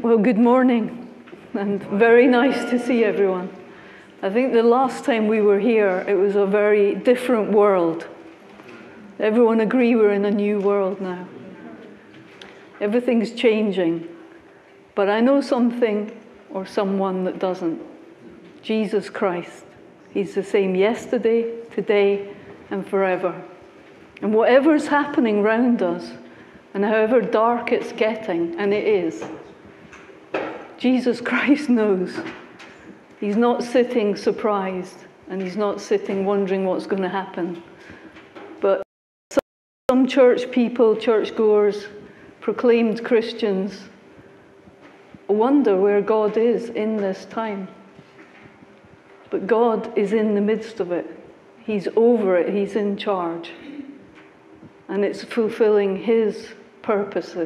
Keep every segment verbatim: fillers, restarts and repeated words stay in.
Well, good morning, and very nice to see everyone. I think the last time we were here, it was a very different world. Everyone agree we're in a new world now. Everything's changing, but I know something or someone that doesn't. Jesus Christ. He's the same yesterday, today, and forever. And whatever's happening around us, and however dark it's getting, and it is, Jesus Christ knows. He's not sitting surprised, and he's not sitting wondering what's going to happen. But some church people, churchgoers, proclaimed Christians wonder where God is in this time. But God is in the midst of it. He's over it. He's in charge. And it's fulfilling his purposes.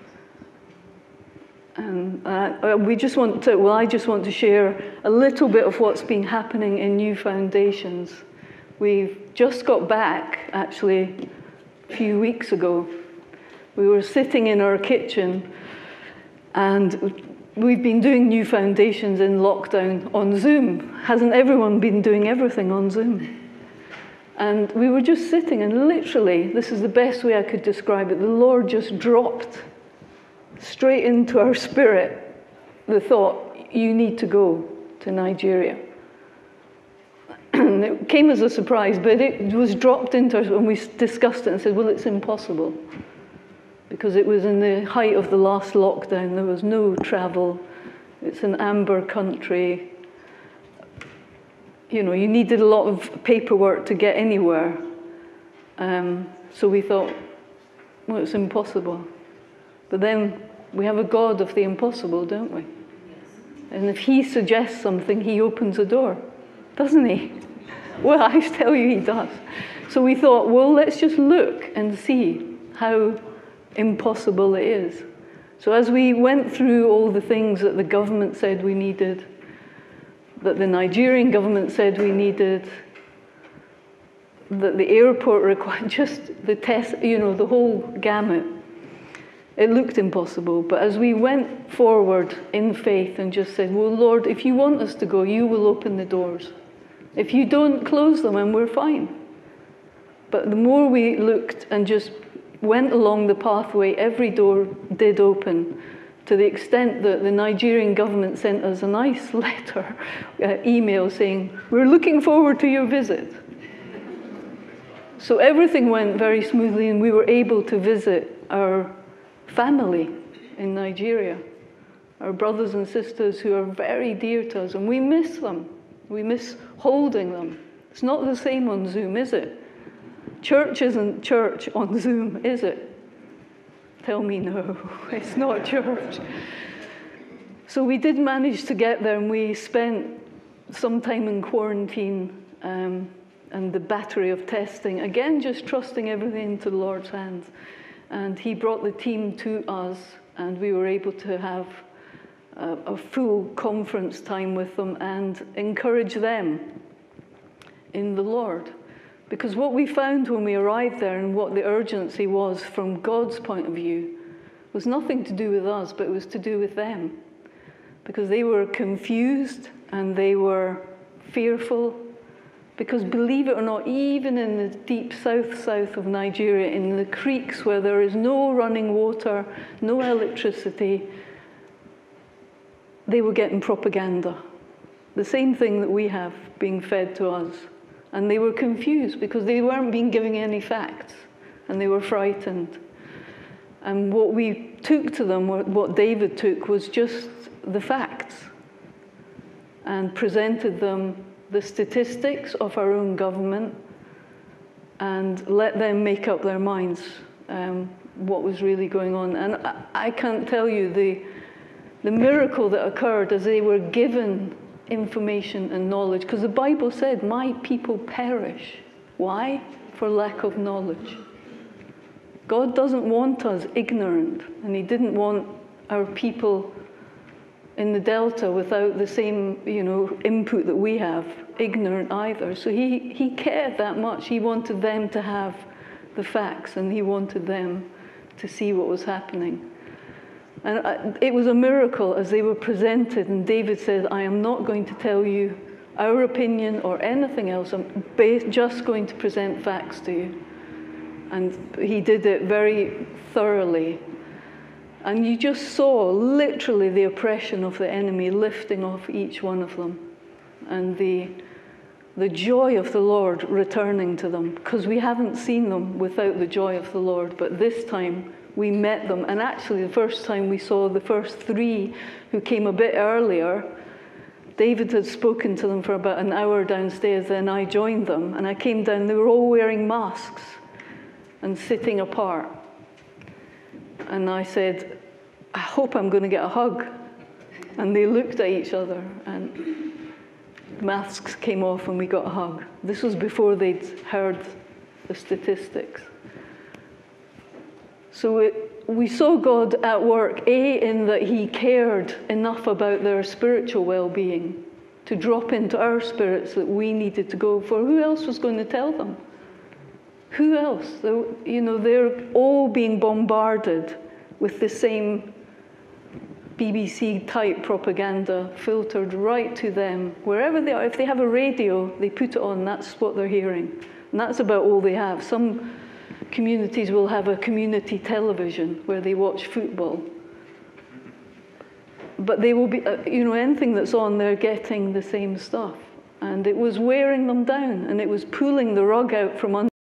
And uh, we just want to, well, I just want to share a little bit of what's been happening in New Foundations. We've just got back, actually, a few weeks ago. We were sitting in our kitchen, and we've been doing New Foundations in lockdown on Zoom. Hasn't everyone been doing everything on Zoom? And we were just sitting, and literally, this is the best way I could describe it, the Lord just dropped straight into our spirit the thought, you need to go to Nigeria. And it came as a surprise, but it was dropped into us when we discussed it and said, well, it's impossible. Because it was in the height of the last lockdown, there was no travel. It's an amber country. You know, you needed a lot of paperwork to get anywhere. Um, so we thought, well, it's impossible. But then we have a God of the impossible, don't we? And if he suggests something, he opens a door, doesn't he? Well, I tell you, he does. So we thought, well, let's just look and see how impossible it is. So as we went through all the things that the government said we needed, that the Nigerian government said we needed, that the airport required, just the test, you know, the whole gamut, it looked impossible. But as we went forward in faith and just said, well, Lord, if you want us to go, you will open the doors. If you don't, close them and we're fine. But the more we looked and just went along the pathway, every door did open, to the extent that the Nigerian government sent us a nice letter, uh, email saying, we're looking forward to your visit. So everything went very smoothly, and we were able to visit our family in Nigeria, our brothers and sisters who are very dear to us, and we miss them. We miss holding them. It's not the same on Zoom, is it? Church isn't church on Zoom, is it? Tell me no, it's not church. So we did manage to get there, and we spent some time in quarantine um, and the battery of testing, again just trusting everything into the Lord's hands. And he brought the team to us, and we were able to have a, a full conference time with them and encourage them in the Lord. Because what we found when we arrived there, and what the urgency was from God's point of view, was nothing to do with us, but it was to do with them. Because they were confused and they were fearful. Because believe it or not, even in the deep south-south of Nigeria, in the creeks where there is no running water, no electricity, they were getting propaganda. The same thing that we have being fed to us. And they were confused because they weren't being given any facts, and they were frightened. And what we took to them, what David took, was just the facts, and presented them the statistics of our own government, and let them make up their minds um, what was really going on. And I, I can't tell you the, the miracle that occurred as they were given information and knowledge, because the Bible said, my people perish. Why? For lack of knowledge. God doesn't want us ignorant, and he didn't want our people in the Delta without the same, you know, input that we have, ignorant either. So he, he cared that much. He wanted them to have the facts, and he wanted them to see what was happening. And it was a miracle as they were presented, and David said, I am not going to tell you our opinion or anything else. I'm just going to present facts to you. And he did it very thoroughly. And you just saw literally the oppression of the enemy lifting off each one of them. And the, the joy of the Lord returning to them. Because we haven't seen them without the joy of the Lord. But this time we met them. And actually the first time we saw the first three who came a bit earlier, David had spoken to them for about an hour downstairs, then I joined them, and I came down, they were all wearing masks and sitting apart. And I said, I hope I'm going to get a hug. And they looked at each other, and masks came off and we got a hug. This was before they'd heard the statistics. So it, we saw God at work, A, in that he cared enough about their spiritual well-being to drop into our spirits that we needed to go for. Who else was going to tell them? Who else? They're, you know, they're all being bombarded with the same B B C-type propaganda filtered right to them. Wherever they are, if they have a radio, they put it on, that's what they're hearing. And that's about all they have. Some communities will have a community television where they watch football. But they will be, uh, you know, anything that's on, they're getting the same stuff. And it was wearing them down, and it was pulling the rug out from under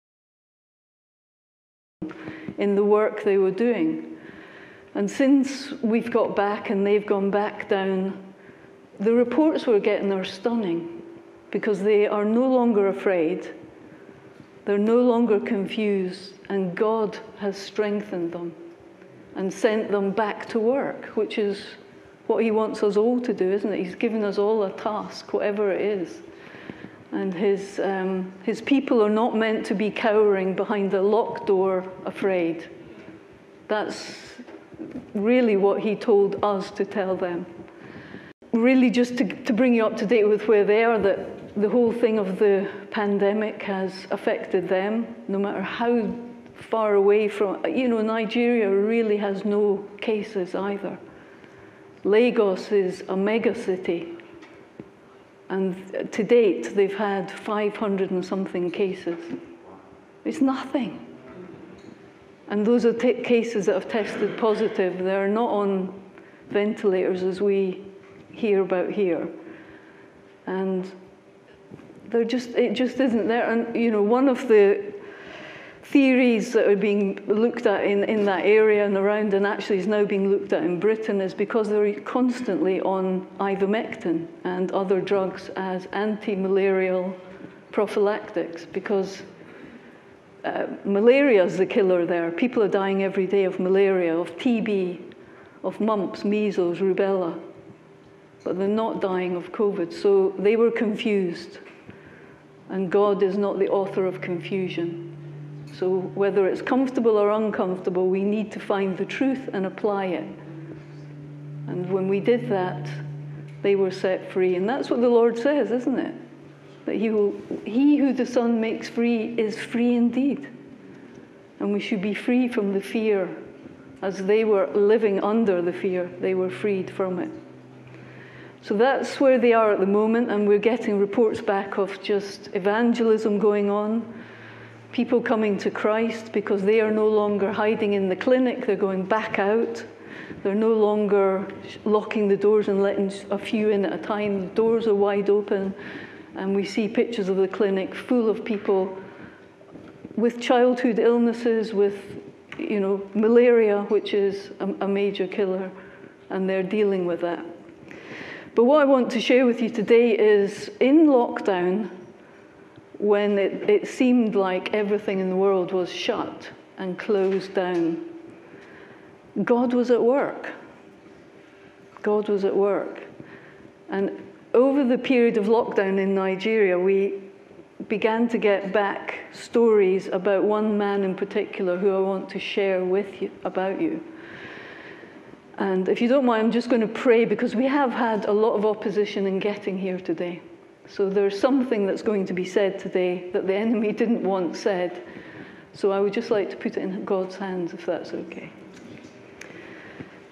in the work they were doing. And since we've got back and they've gone back down, the reports we're getting are stunning, because they are no longer afraid. They're no longer confused, and God has strengthened them and sent them back to work, which is what he wants us all to do, isn't it? He's given us all a task, whatever it is. And his, um, his people are not meant to be cowering behind a locked door, afraid. That's really what he told us to tell them. Really just to, to bring you up to date with where they are, that the whole thing of the pandemic has affected them, no matter how far away from, you know, Nigeria really has no cases either. Lagos is a mega city, and to date they've had five hundred and something cases. It's nothing. And those are t- cases that have tested positive. They're not on ventilators as we hear about here. And they're just, it just isn't there. And, you know, one of the theories that are being looked at in, in that area and around, and actually is now being looked at in Britain, is because they're constantly on ivermectin and other drugs as anti-malarial prophylactics, because uh, malaria is the killer there. People are dying every day of malaria, of T B, of mumps, measles, rubella, but they're not dying of COVID. So they were confused. And God is not the author of confusion. So whether it's comfortable or uncomfortable, we need to find the truth and apply it. And when we did that, they were set free. And that's what the Lord says, isn't it? That he, will, he who the Son makes free is free indeed. And we should be free from the fear. As they were living under the fear, they were freed from it. So that's where they are at the moment, and we're getting reports back of just evangelism going on, people coming to Christ because they are no longer hiding in the clinic, they're going back out. They're no longer locking the doors and letting a few in at a time. The doors are wide open, and we see pictures of the clinic full of people with childhood illnesses, with, you know, malaria, which is a, a major killer, and they're dealing with that. But what I want to share with you today is, in lockdown, when it, it seemed like everything in the world was shut and closed down, God was at work. God was at work. And over the period of lockdown in Nigeria, we began to get back stories about one man in particular who I want to share with you, about you. And if you don't mind, I'm just going to pray, because we have had a lot of opposition in getting here today. So there's something that's going to be said today that the enemy didn't want said. So I would just like to put it in God's hands, if that's okay.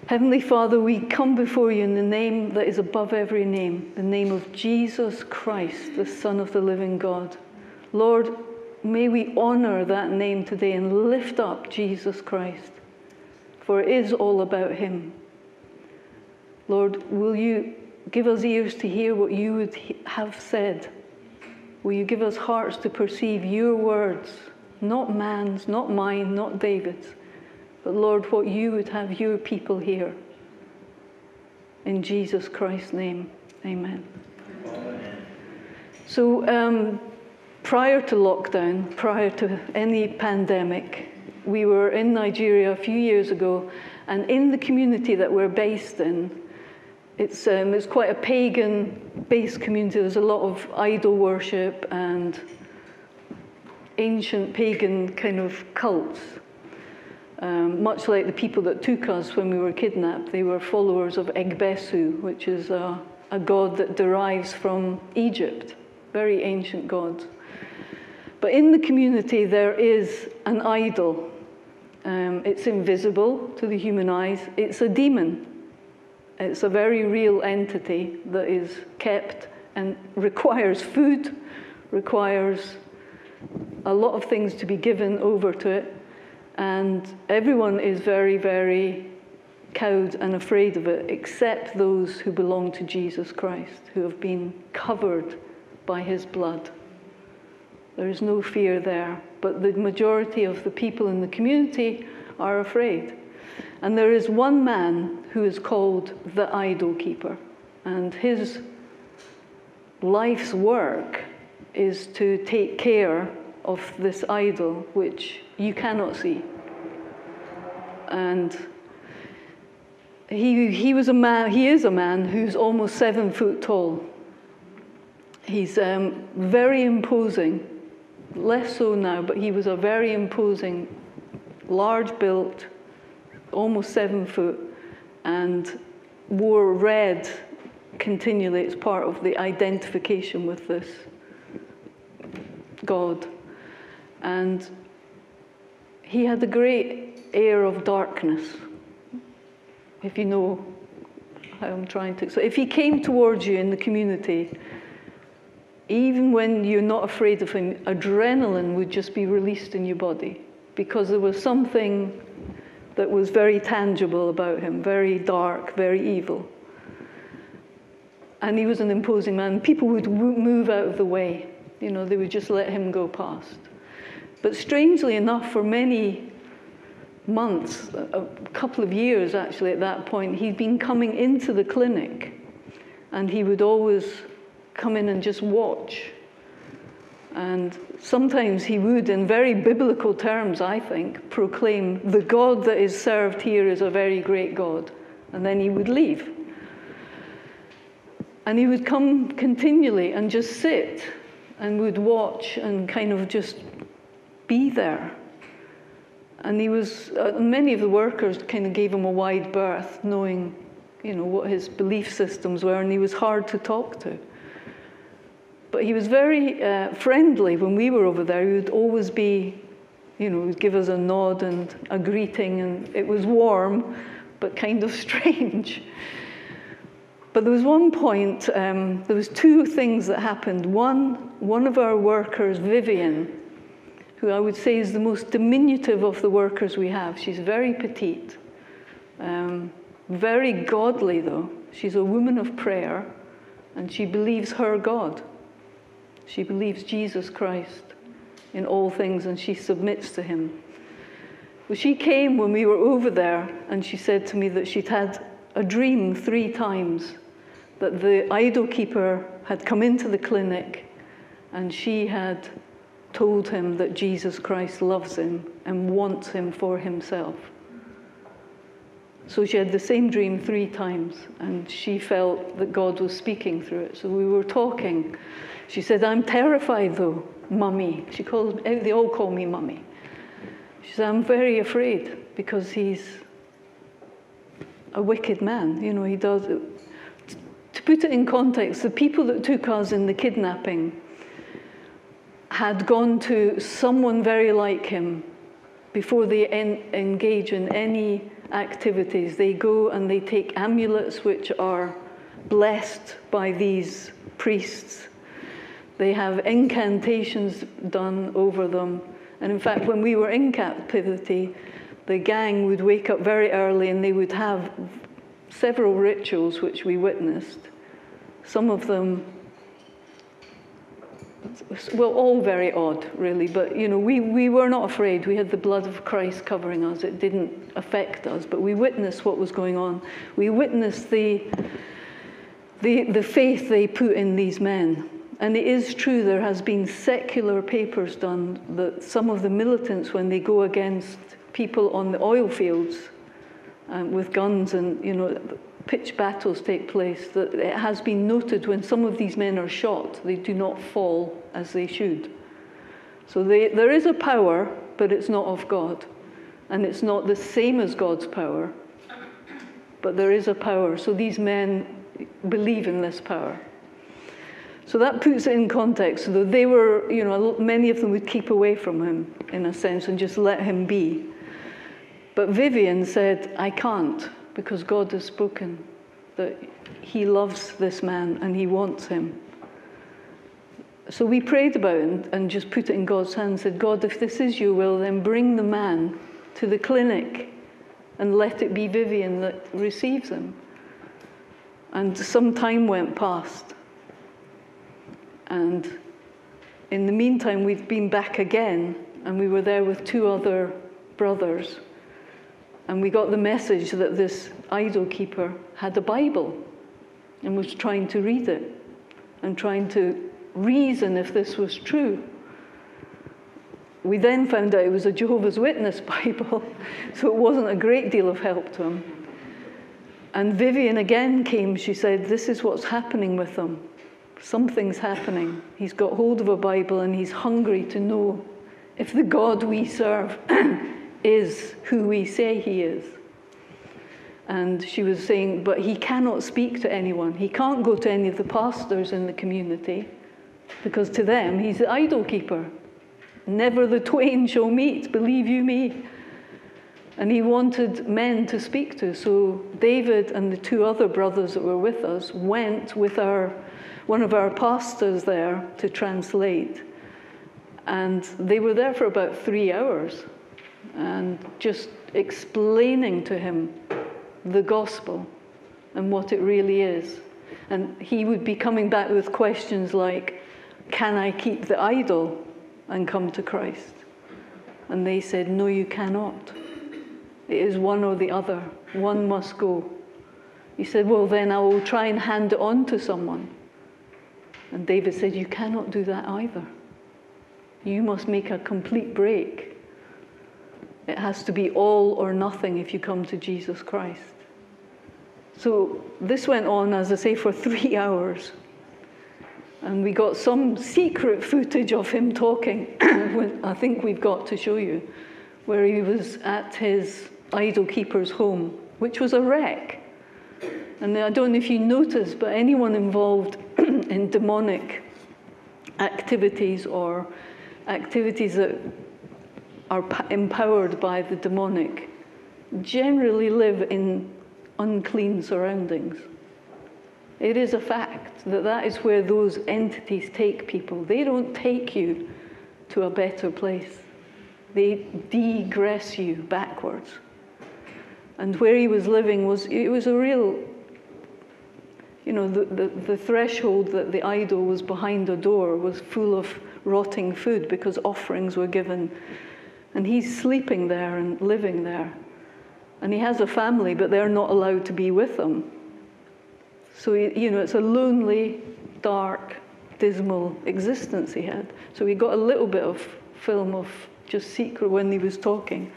Heavenly Father, we come before you in the name that is above every name, the name of Jesus Christ, the Son of the living God. Lord, may we honor that name today and lift up Jesus Christ, for it is all about him. Lord, will you give us ears to hear what you would have said? Will you give us hearts to perceive your words, not man's, not mine, not David's, but Lord, what you would have your people hear. In Jesus Christ's name, amen. Amen. So um, prior to lockdown, prior to any pandemic, we were in Nigeria a few years ago, and in the community that we're based in, It's, um, it's quite a pagan-based community. There's a lot of idol worship and ancient pagan kind of cults. Um, much like the people that took us when we were kidnapped. They were followers of Egbesu, which is a, a god that derives from Egypt. Very ancient god. But in the community there is an idol. Um, it's invisible to the human eyes. It's a demon. It's a very real entity that is kept and requires food, requires a lot of things to be given over to it, and everyone is very, very cowed and afraid of it, except those who belong to Jesus Christ, who have been covered by his blood. There is no fear there, but the majority of the people in the community are afraid. And there is one man who is called the Idol Keeper, and his life's work is to take care of this idol which you cannot see. And he he was a man. He is a man who's almost seven foot tall. He's um, very imposing, less so now, but he was a very imposing, large-built, almost seven foot, and wore red continually. It's part of the identification with this God. And he had a great air of darkness, if you know how I'm trying to. So if he came towards you in the community, even when you're not afraid of him, adrenaline would just be released in your body, because there was something that was very tangible about him, very dark, very evil. And he was an imposing man. People would move out of the way. You know, they would just let him go past. But strangely enough, for many months, a couple of years actually at that point, he'd been coming into the clinic, and he would always come in and just watch. And sometimes he would, in very biblical terms, I think, proclaim, the God that is served here is a very great God. And then he would leave. And he would come continually and just sit and would watch and kind of just be there. And he was, uh, many of the workers kind of gave him a wide berth, knowing, you know, what his belief systems were, and he was hard to talk to. But he was very uh, friendly when we were over there. He would always be, you know, he'd give us a nod and a greeting, and it was warm, but kind of strange. But there was one point, um, there was two things that happened. One, one of our workers, Vivian, who I would say is the most diminutive of the workers we have. She's very petite, um, very godly though. She's a woman of prayer, and she believes her God. She believes Jesus Christ in all things, and she submits to him. Well, she came when we were over there, and she said to me that she'd had a dream three times, that the idol keeper had come into the clinic, and she had told him that Jesus Christ loves him and wants him for himself. So she had the same dream three times, and she felt that God was speaking through it. So we were talking. She said, I'm terrified though, Mummy. She calls, they all call me Mummy. She said, I'm very afraid because he's a wicked man. You know, he does. To put it in context, the people that took us in the kidnapping had gone to someone very like him before they en engage in any activities, they go and they take amulets which are blessed by these priests. They have incantations done over them. And in fact, when we were in captivity, the gang would wake up very early and they would have several rituals which we witnessed. Some of them, well, all very odd, really. But, you know, we, we were not afraid. We had the blood of Christ covering us. It didn't affect us. But we witnessed what was going on. We witnessed the, the, the faith they put in these men. And it is true, there has been secular papers done that some of the militants, when they go against people on the oil fields um, with guns and, you know, pitched battles take place, that it has been noted when some of these men are shot, they do not fall as they should. So they, there is a power, but it's not of God. And it's not the same as God's power, but there is a power. So these men believe in this power. So that puts it in context. So they were, you know, many of them would keep away from him, in a sense, and just let him be. But Vivian said, I can't, because God has spoken that he loves this man and he wants him. So we prayed about it and just put it in God's hands, said, God, if this is your will, then bring the man to the clinic and let it be Vivian that receives him. And some time went past. And in the meantime, we've been back again, and we were there with two other brothers. And we got the message that this idol keeper had a Bible and was trying to read it and trying to reason if this was true. We then found out it was a Jehovah's Witness Bible, so it wasn't a great deal of help to him. And Vivian again came. She said, this is what's happening with him. Something's happening. He's got hold of a Bible and he's hungry to know if the God we serve is who we say he is. And she was saying, but he cannot speak to anyone. He can't go to any of the pastors in the community because to them he's the idol keeper. Never the twain shall meet, believe you me. And he wanted men to speak to. So David and the two other brothers that were with us went with our one of our pastors there to translate. And they were there for about three hours and just explaining to him the gospel and what it really is. And he would be coming back with questions like, can I keep the idol and come to Christ? And they said, no, you cannot. It is one or the other. One must go. He said, well, then I will try and hand it on to someone. And David said, you cannot do that either. You must make a complete break. It has to be all or nothing if you come to Jesus Christ. So this went on, as I say, for three hours. And we got some secret footage of him talking, I think we've got to show you, where he was at his idol keeper's home, which was a wreck. And I don't know if you noticed, but anyone involved in demonic activities or activities that are empowered by the demonic generally live in unclean surroundings. It is a fact that that is where those entities take people. They don't take you to a better place. They degress you backwards. And where he was living was, it was a real, you know, the, the, the threshold that the idol was behind a door was full of rotting food because offerings were given. And he's sleeping there and living there. And he has a family, but they're not allowed to be with him. So, you know, it's a lonely, dark, dismal existence he had. So we got a little bit of film of just secret when he was talking.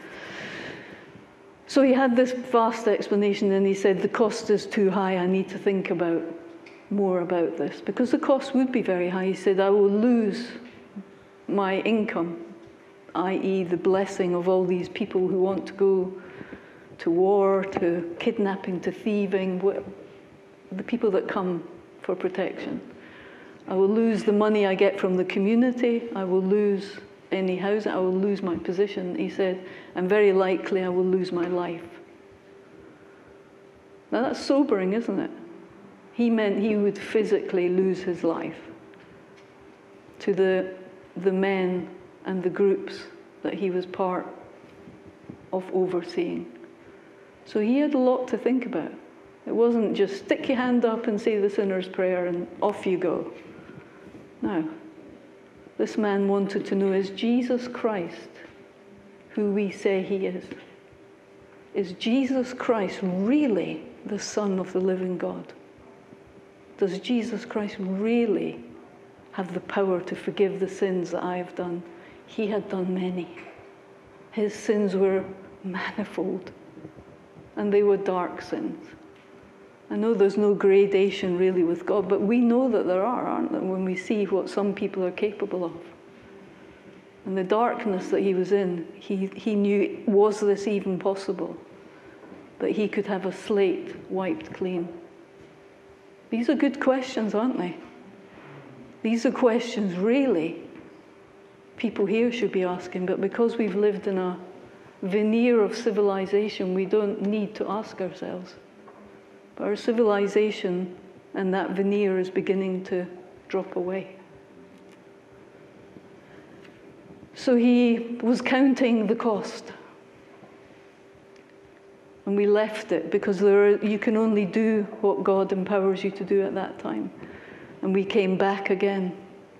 So he had this vast explanation, and he said, the cost is too high, I need to think about more about this. Because the cost would be very high. He said, I will lose my income, that is the blessing of all these people who want to go to war, to kidnapping, to thieving, the people that come for protection. I will lose the money I get from the community. I will lose any housing, I will lose my position. He said, and very likely I will lose my life. Now that's sobering, isn't it? He meant he would physically lose his life to the, the men and the groups that he was part of overseeing. So he had a lot to think about. It wasn't just stick your hand up and say the sinner's prayer and off you go. No. This man wanted to know, is Jesus Christ who we say he is? Is Jesus Christ really the Son of the living God? Does Jesus Christ really have the power to forgive the sins that I have done? He had done many. His sins were manifold, and they were dark sins. I know there's no gradation really with God, but we know that there are, aren't there, when we see what some people are capable of. And the darkness that he was in, he, he knew, was this even possible? That he could have a slate wiped clean? These are good questions, aren't they? These are questions really people here should be asking, but because we've lived in a veneer of civilization, we don't need to ask ourselves. But our civilization and that veneer is beginning to drop away. So he was counting the cost. And we left it because there are, you can only do what God empowers you to do at that time. And we came back again.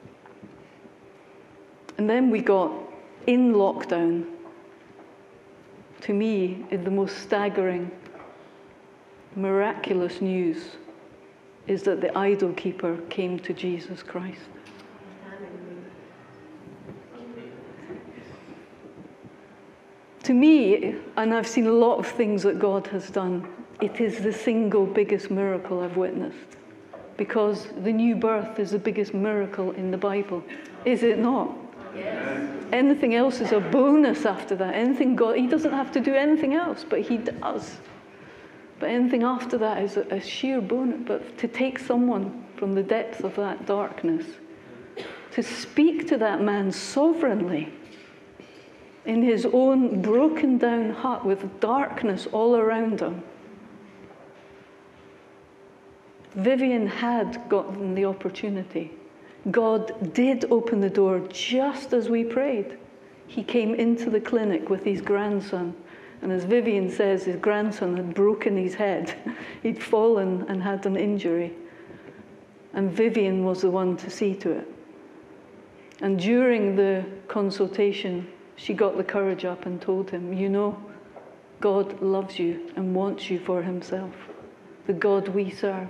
And then we got in lockdown. To me, the most staggering, miraculous news is that the idol keeper came to Jesus Christ. To me, and I've seen a lot of things that God has done, it is the single biggest miracle I've witnessed. Because the new birth is the biggest miracle in the Bible. Is it not? Yes. Anything else is a bonus after that. Anything God, he doesn't have to do anything else, but he does. But anything after that is a, a sheer bonus. But to take someone from the depths of that darkness, to speak to that man sovereignly, in his own broken down hut with darkness all around him. Vivian had gotten the opportunity. God did open the door just as we prayed. He came into the clinic with his grandson. And as Vivian says, his grandson had broken his head. He'd fallen and had an injury. And Vivian was the one to see to it. And during the consultation, she got the courage up and told him, you know, God loves you and wants you for himself, the God we serve.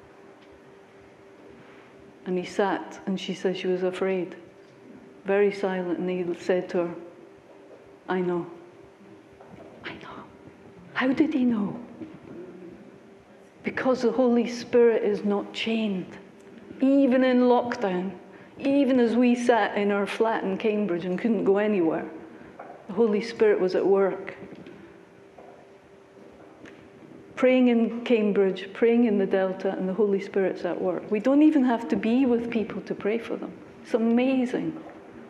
And he sat, and she said she was afraid, very silent, and he said to her, I know. I know. How did he know? Because the Holy Spirit is not chained, even in lockdown, even as we sat in our flat in Cambridge and couldn't go anywhere. The Holy Spirit was at work. Praying in Cambridge, praying in the Delta, and the Holy Spirit's at work. We don't even have to be with people to pray for them. It's amazing.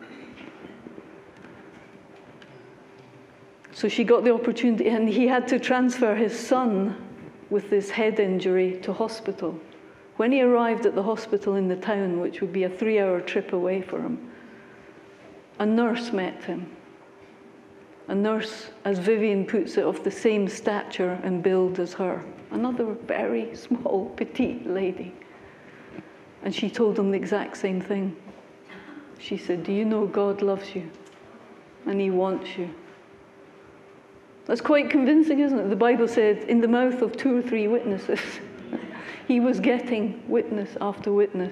So she got the opportunity, and he had to transfer his son with this head injury to hospital. When he arrived at the hospital in the town, which would be a three-hour trip away for him, a nurse met him. A nurse, as Vivian puts it, of the same stature and build as her. Another very small, petite lady. And she told him the exact same thing. She said, do you know God loves you? And he wants you. That's quite convincing, isn't it? The Bible said, in the mouth of two or three witnesses, he was getting witness after witness.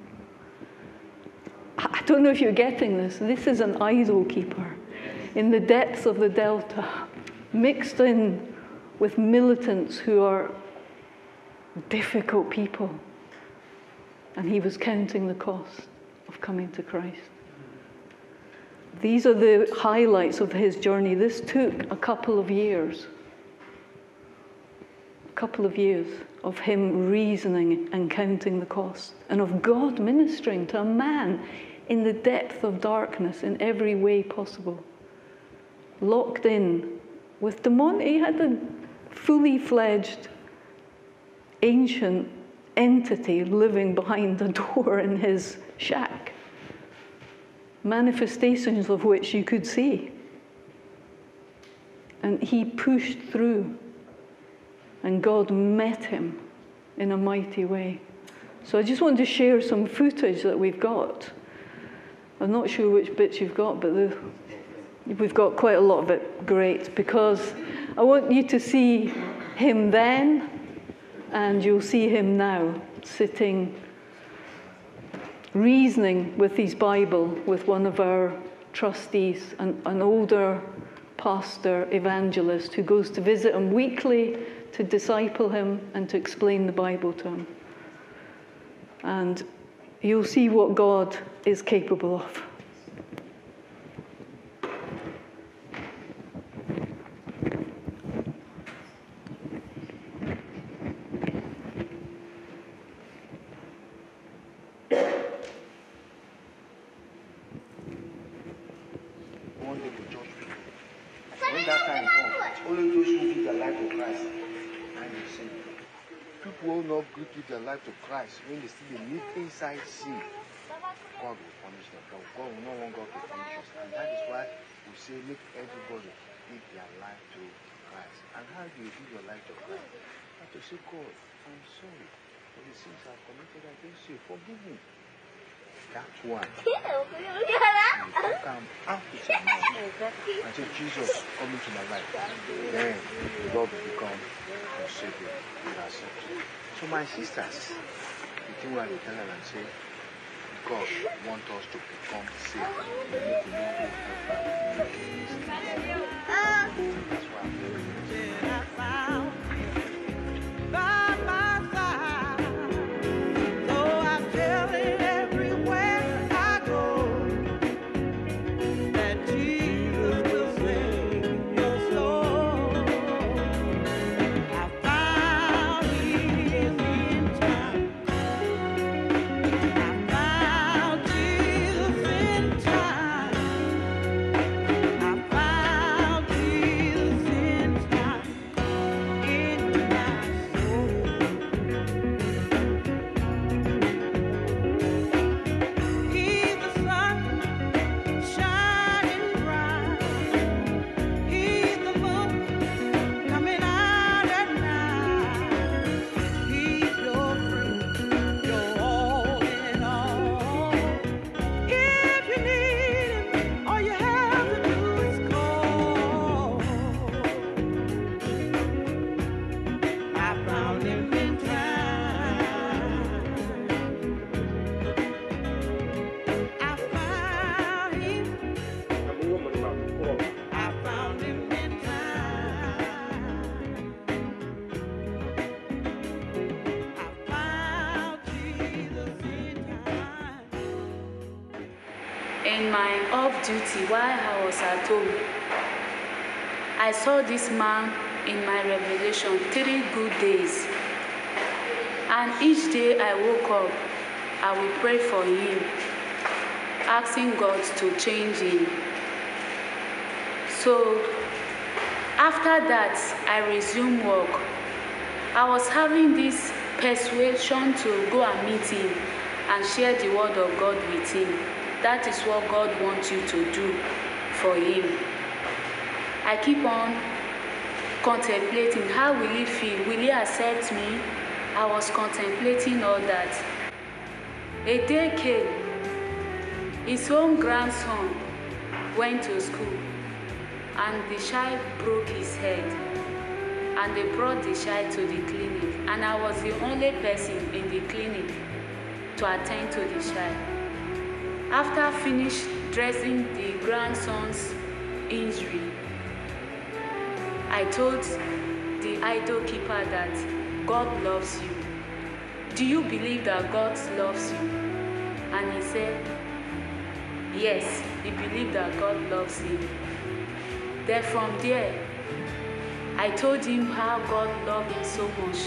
I don't know if you're getting this. This is an idol keeper in the depths of the Delta, mixed in with militants who are difficult people. And he was counting the cost of coming to Christ. These are the highlights of his journey. This took a couple of years. A couple of years of him reasoning and counting the cost, and of God ministering to a man in the depth of darkness in every way possible, locked in with demon. He had a fully fledged ancient entity living behind the door in his shack, manifestations of which you could see. And he pushed through, and God met him in a mighty way. So I just want to share some footage that we've got. I'm not sure which bits you've got, but the, we've got quite a lot of it. Great, because I want you to see him then, and you'll see him now, sitting, reasoning with his Bible with one of our trustees, an, an older pastor evangelist who goes to visit him weekly to disciple him and to explain the Bible to him. And you'll see what God is capable of. When that time comes, only those who give their life to Christ and they sin. People will not give their life to Christ when they still live inside sin. God will punish them. God will not want God to punish us. And that is why we say make everybody give their life to Christ. And how do you give your life to Christ? You have to say, God, I'm sorry for the sins I've committed against you. Forgive me. That's one. You come out with your mouth and say, Jesus, come into my life. Then the Lord will become your Savior and ourselves. So my sisters, the thing where they tell them and say, God wants us to become saved. We need to know who That's why I'm doing this. In my off-duty, while I was at home, I saw this man in my revelation three good days. And each day I woke up, I would pray for him, asking God to change him. So after that, I resumed work. I was having this persuasion to go and meet him and share the word of God with him. That is what God wants you to do for him. I keep on contemplating, how will he feel? Will he accept me? I was contemplating all that. A day came. His own grandson went to school, and the child broke his head. And they brought the child to the clinic, and I was the only person in the clinic to attend to the child. After finished dressing the grandson's injury, I told the idol keeper that God loves you. Do you believe that God loves you? And he said, yes, he believed that God loves him. Then from there, I told him how God loved him so much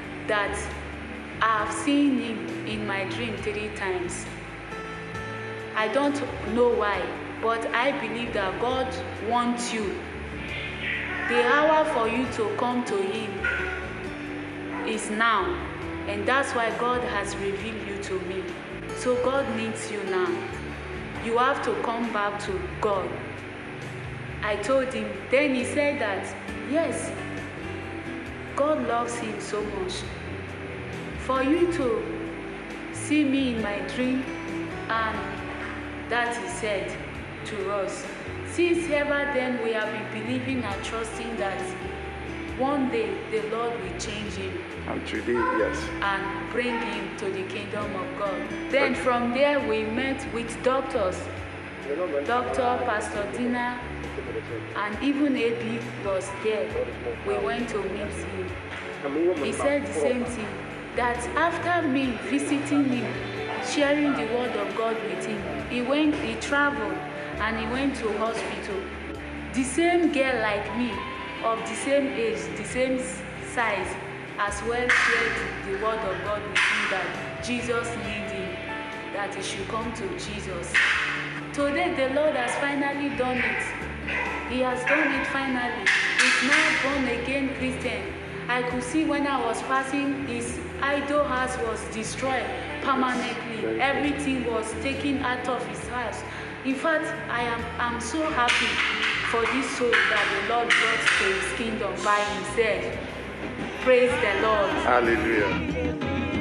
that I have seen him in my dream three times. I don't know why, but I believe that God wants you. The hour for you to come to Him is now, and that's why God has revealed you to me. So God needs you now. You have to come back to God. I told him, then he said that, yes, God loves him so much. For you to see me in my dream, and that he said to us. Since ever then we have been believing and trusting that one day the Lord will change him. And today, yes. And bring him to the kingdom of God. Then from there we met with doctors. Doctor, Pastor Dina, and even A B was there. We went to meet him. He said the same thing, that after me visiting him, sharing the word of God with him, he went, he traveled, and he went to hospital. The same girl like me, of the same age, the same size, as well shared the word of God with him, that Jesus needs him, that he should come to Jesus. Today the Lord has finally done it. He has done it finally. He's now born again Christian. I could see when I was passing, his idol house was destroyed permanently. Everything was taken out of his house. In fact, I am I'm so happy for this soul that the Lord brought to his kingdom by himself. Praise the Lord. Hallelujah.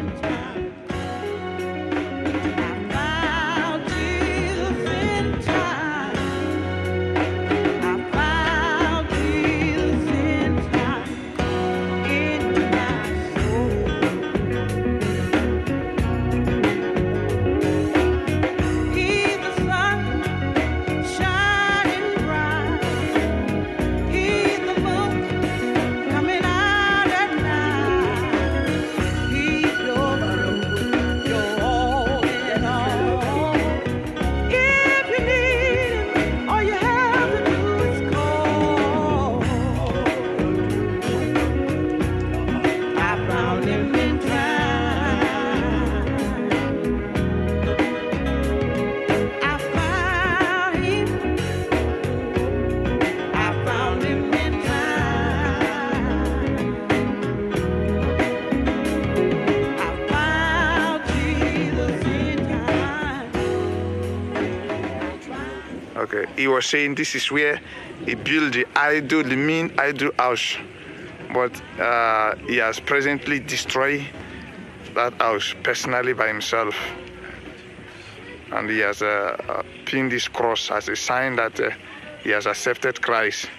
Okay, he was saying this is where he built the idol, the mean idol house. But uh, he has presently destroyed that house personally by himself. And he has uh, uh, pinned this cross as a sign that uh, he has accepted Christ.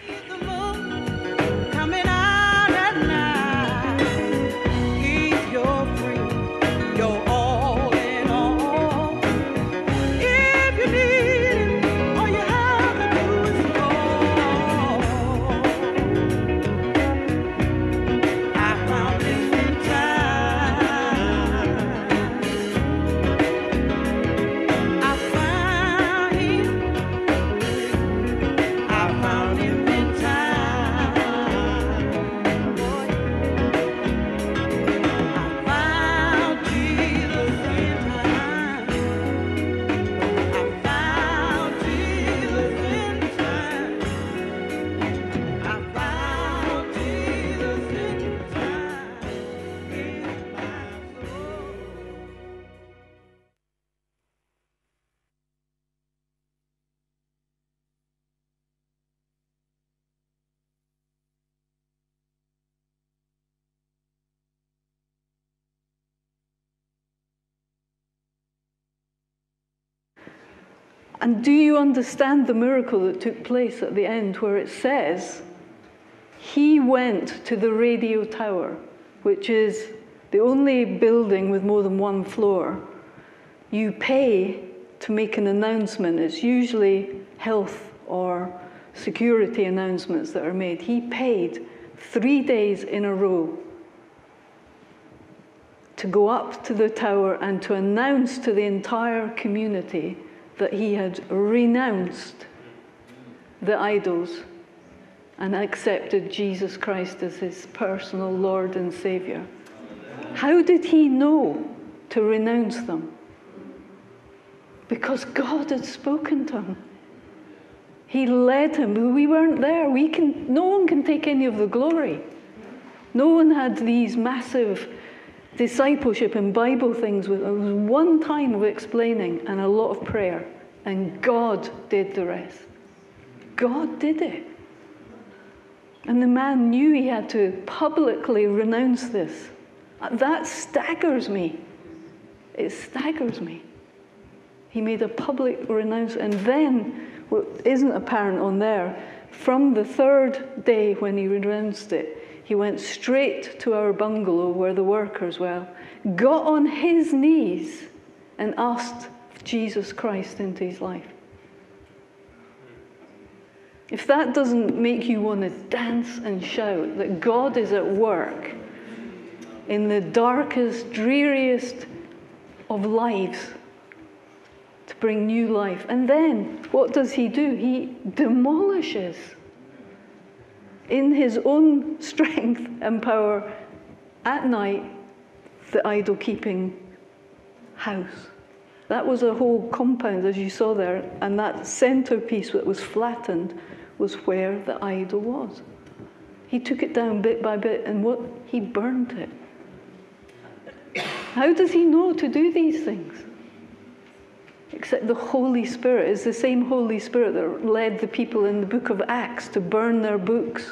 And do you understand the miracle that took place at the end, where it says, he went to the radio tower, which is the only building with more than one floor. You pay to make an announcement. It's usually health or security announcements that are made. He paid three days in a row to go up to the tower and to announce to the entire community that he had renounced the idols and accepted Jesus Christ as his personal Lord and Savior. How did he know to renounce them? because God had spoken to him. He led him. We weren't there. We can, no one can take any of the glory. No one had these massive discipleship and Bible things. With, it was one time of explaining and a lot of prayer. And God did the rest. God did it. And the man knew he had to publicly renounce this. That staggers me. It staggers me. He made a public renouncement. And then, what isn't apparent on there, from the third day when he renounced it, he went straight to our bungalow where the workers were, got on his knees and asked Jesus Christ into his life. If that doesn't make you want to dance and shout that God is at work in the darkest, dreariest of lives to bring new life. And then, what does he do? He demolishes, in his own strength and power, at night, the idol-keeping house. That was a whole compound, as you saw there, and that centerpiece that was flattened was where the idol was. He took it down bit by bit, and what? He burned it. How does he know to do these things? Except the Holy Spirit is the same Holy Spirit that led the people in the book of Acts to burn their books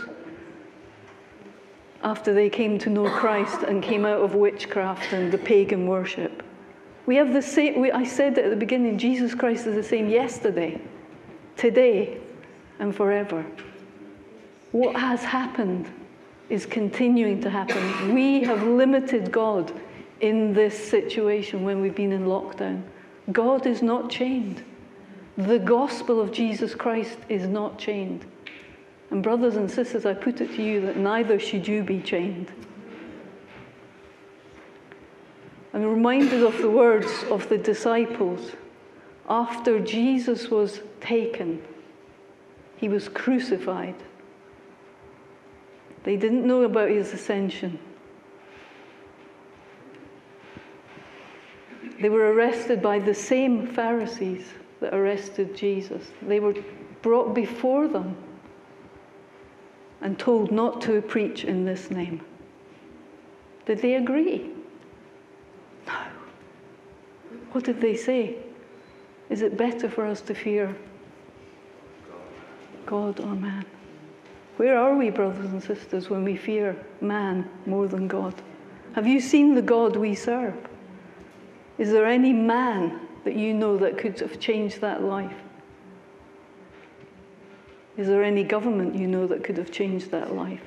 after they came to know Christ and came out of witchcraft and the pagan worship. We have the same, we, I said it at the beginning, Jesus Christ is the same yesterday, today, and forever. What has happened is continuing to happen. We have limited God in this situation when we've been in lockdown. God is not chained. The gospel of Jesus Christ is not chained. And brothers and sisters, I put it to you that neither should you be chained. I'm reminded of the words of the disciples after Jesus was taken. He was crucified. They didn't know about his ascension. They were arrested by the same Pharisees that arrested Jesus. They were brought before them and told not to preach in this name. Did they agree? No. What did they say? Is it better for us to fear God or man? Where are we, brothers and sisters, when we fear man more than God? Have you seen the God we serve? Is there any man that you know that could have changed that life? Is there any government you know that could have changed that life?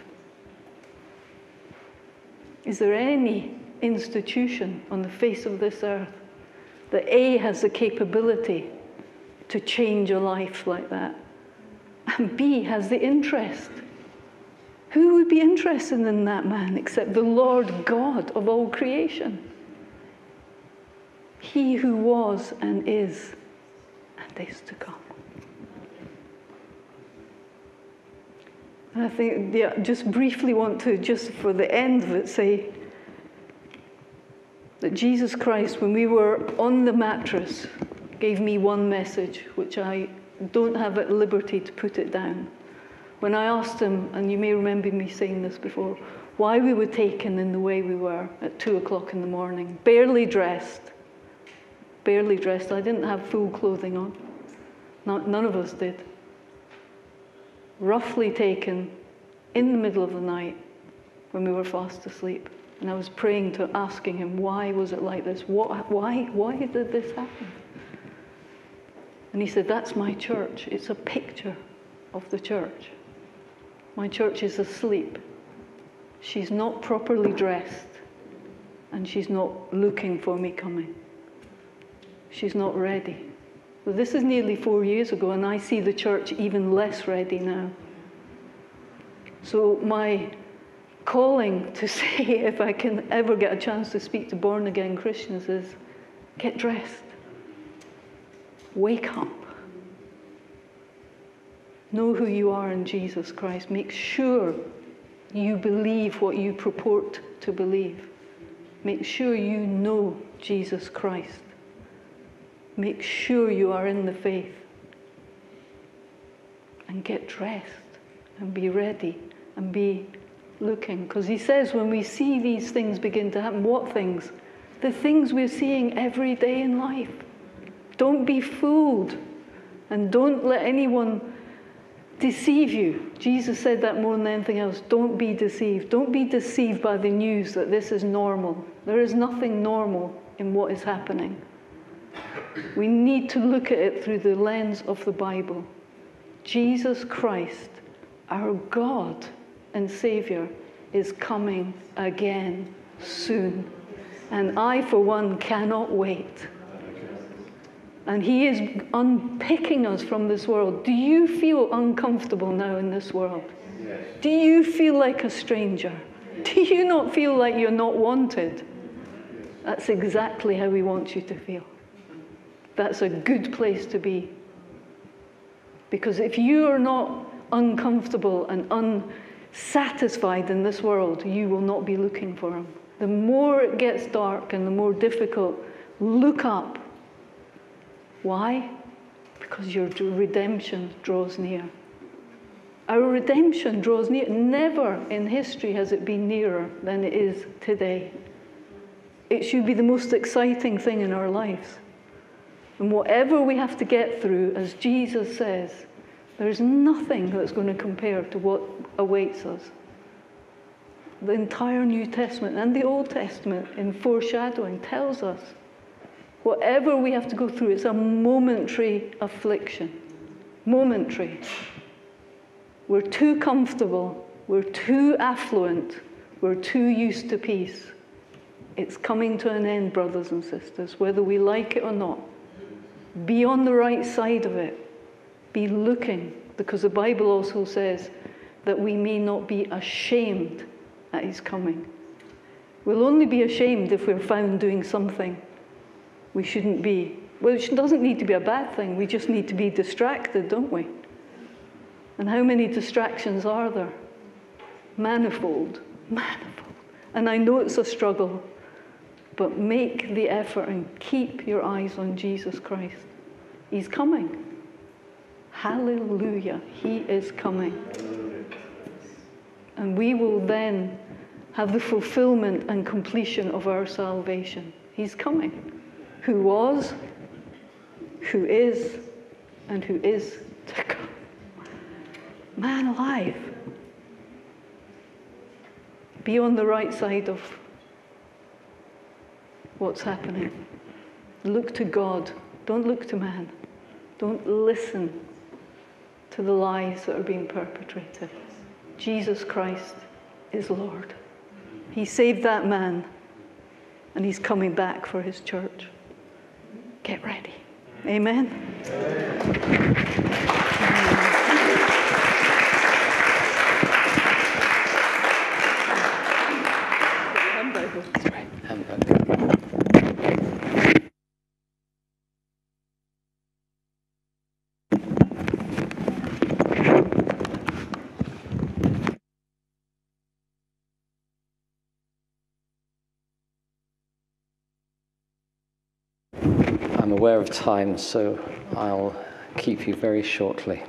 Is there any institution on the face of this earth that A, has the capability to change a life like that, and B, has the interest? Who would be interested in that man except the Lord God of all creation? He who was and is and is to come. And I think, yeah, just briefly want to, just for the end of it, say that Jesus Christ, when we were on the mattress, gave me one message, which I don't have at liberty to put it down. When I asked him, and you may remember me saying this before, why we were taken in the way we were at two o'clock in the morning, barely dressed, barely dressed. I didn't have full clothing on. Not, none of us did. Roughly taken in the middle of the night when we were fast asleep. And I was praying to asking him, why was it like this? What, why, why did this happen? And he said, that's my church. It's a picture of the church. My church is asleep. She's not properly dressed, and she's not looking for me coming. She's not ready. Well, this is nearly four years ago, and I see the church even less ready now. So my calling to say, if I can ever get a chance to speak to born-again Christians, is get dressed. Wake up. Know who you are in Jesus Christ. Make sure you believe what you purport to believe. Make sure you know Jesus Christ. make sure you are in the faith. And get dressed and be ready and be looking. Because he says when we see these things begin to happen, what things? The things we're seeing every day in life. Don't be fooled. And don't let anyone deceive you. Jesus said that more than anything else. Don't be deceived. Don't be deceived by the news that this is normal. There is nothing normal in what is happening. We need to look at it through the lens of the Bible. Jesus Christ, our God and Savior, is coming again soon. And I, for one, cannot wait. And he is unpicking us from this world. Do you feel uncomfortable now in this world? Yes. Do you feel like a stranger? Do you not feel like you're not wanted? That's exactly how he wants you to feel. That's a good place to be. Because if you are not uncomfortable and unsatisfied in this world, you will not be looking for him. The more it gets dark and the more difficult, look up. Why? Because your redemption draws near. Our redemption draws near. Never in history has it been nearer than it is today. It should be the most exciting thing in our lives. And whatever we have to get through, as Jesus says, there's nothing that's going to compare to what awaits us. The entire New Testament and the Old Testament, in foreshadowing, tells us whatever we have to go through, it's a momentary affliction. Momentary. We're too comfortable. We're too affluent. We're too used to peace. It's coming to an end, brothers and sisters, whether we like it or not. Be on the right side of it. Be looking, because the Bible also says that we may not be ashamed at his coming. We'll only be ashamed if we're found doing something we shouldn't be. Well, it doesn't need to be a bad thing. We just need to be distracted, don't we? And how many distractions are there? Manifold. Manifold. And I know it's a struggle, but make the effort and keep your eyes on Jesus Christ. He's coming. Hallelujah. He is coming. And we will then have the fulfillment and completion of our salvation. He's coming. Who was, who is, and who is to come. Man alive. Be on the right side of what's happening. Look to God. Don't look to man. Don't listen to the lies that are being perpetrated. Jesus Christ is Lord. He saved that man, and he's coming back for his church. Get ready. Amen. Amen. I'm aware of time, so I'll keep you very shortly.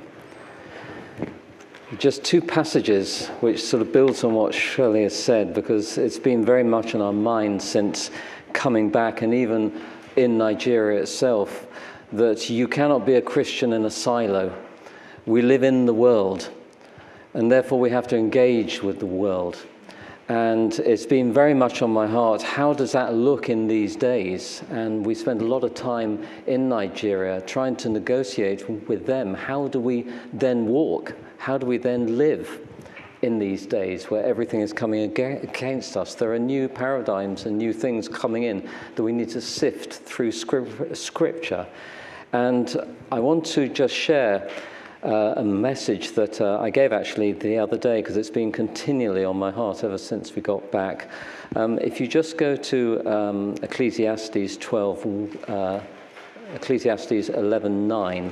Just two passages which sort of builds on what Shirley has said, because it's been very much on our mind since coming back, and even in Nigeria itself, that you cannot be a Christian in a silo. We live in the world, and therefore we have to engage with the world. And it's been very much on my heart, how does that look in these days? And we spend a lot of time in Nigeria trying to negotiate with them. How do we then walk? How do we then live in these days where everything is coming against us? There are new paradigms and new things coming in that we need to sift through scripture. And I want to just share Uh, a message that uh, I gave actually the other day, because it's been continually on my heart ever since we got back. Um, if you just go to um, Ecclesiastes twelve, uh, Ecclesiastes eleven nine.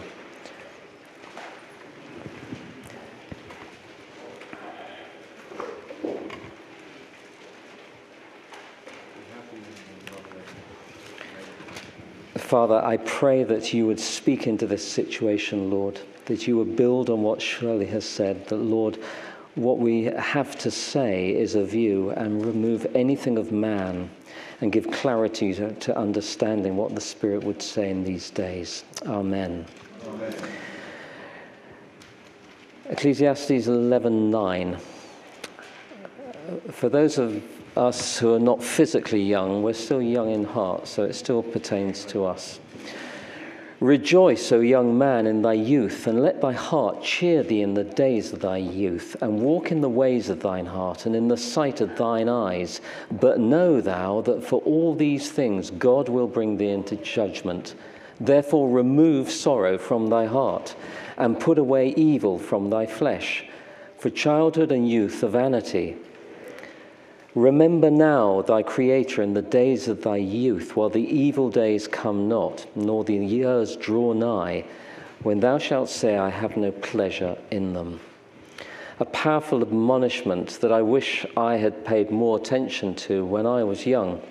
Father, I pray that you would speak into this situation, Lord, that you would build on what Shirley has said, that, Lord, what we have to say is of you, and remove anything of man and give clarity to, to understanding what the Spirit would say in these days. Amen. Amen. Ecclesiastes eleven nine. For those of us who are not physically young, we're still young in heart, so it still pertains to us. Rejoice, O young man, in thy youth, and let thy heart cheer thee in the days of thy youth, and walk in the ways of thine heart, and in the sight of thine eyes. But know thou that for all these things God will bring thee into judgment. Therefore remove sorrow from thy heart, and put away evil from thy flesh. For childhood and youth are vanity. Remember now thy Creator in the days of thy youth, while the evil days come not, nor the years draw nigh, when thou shalt say, I have no pleasure in them. A powerful admonishment that I wish I had paid more attention to when I was young.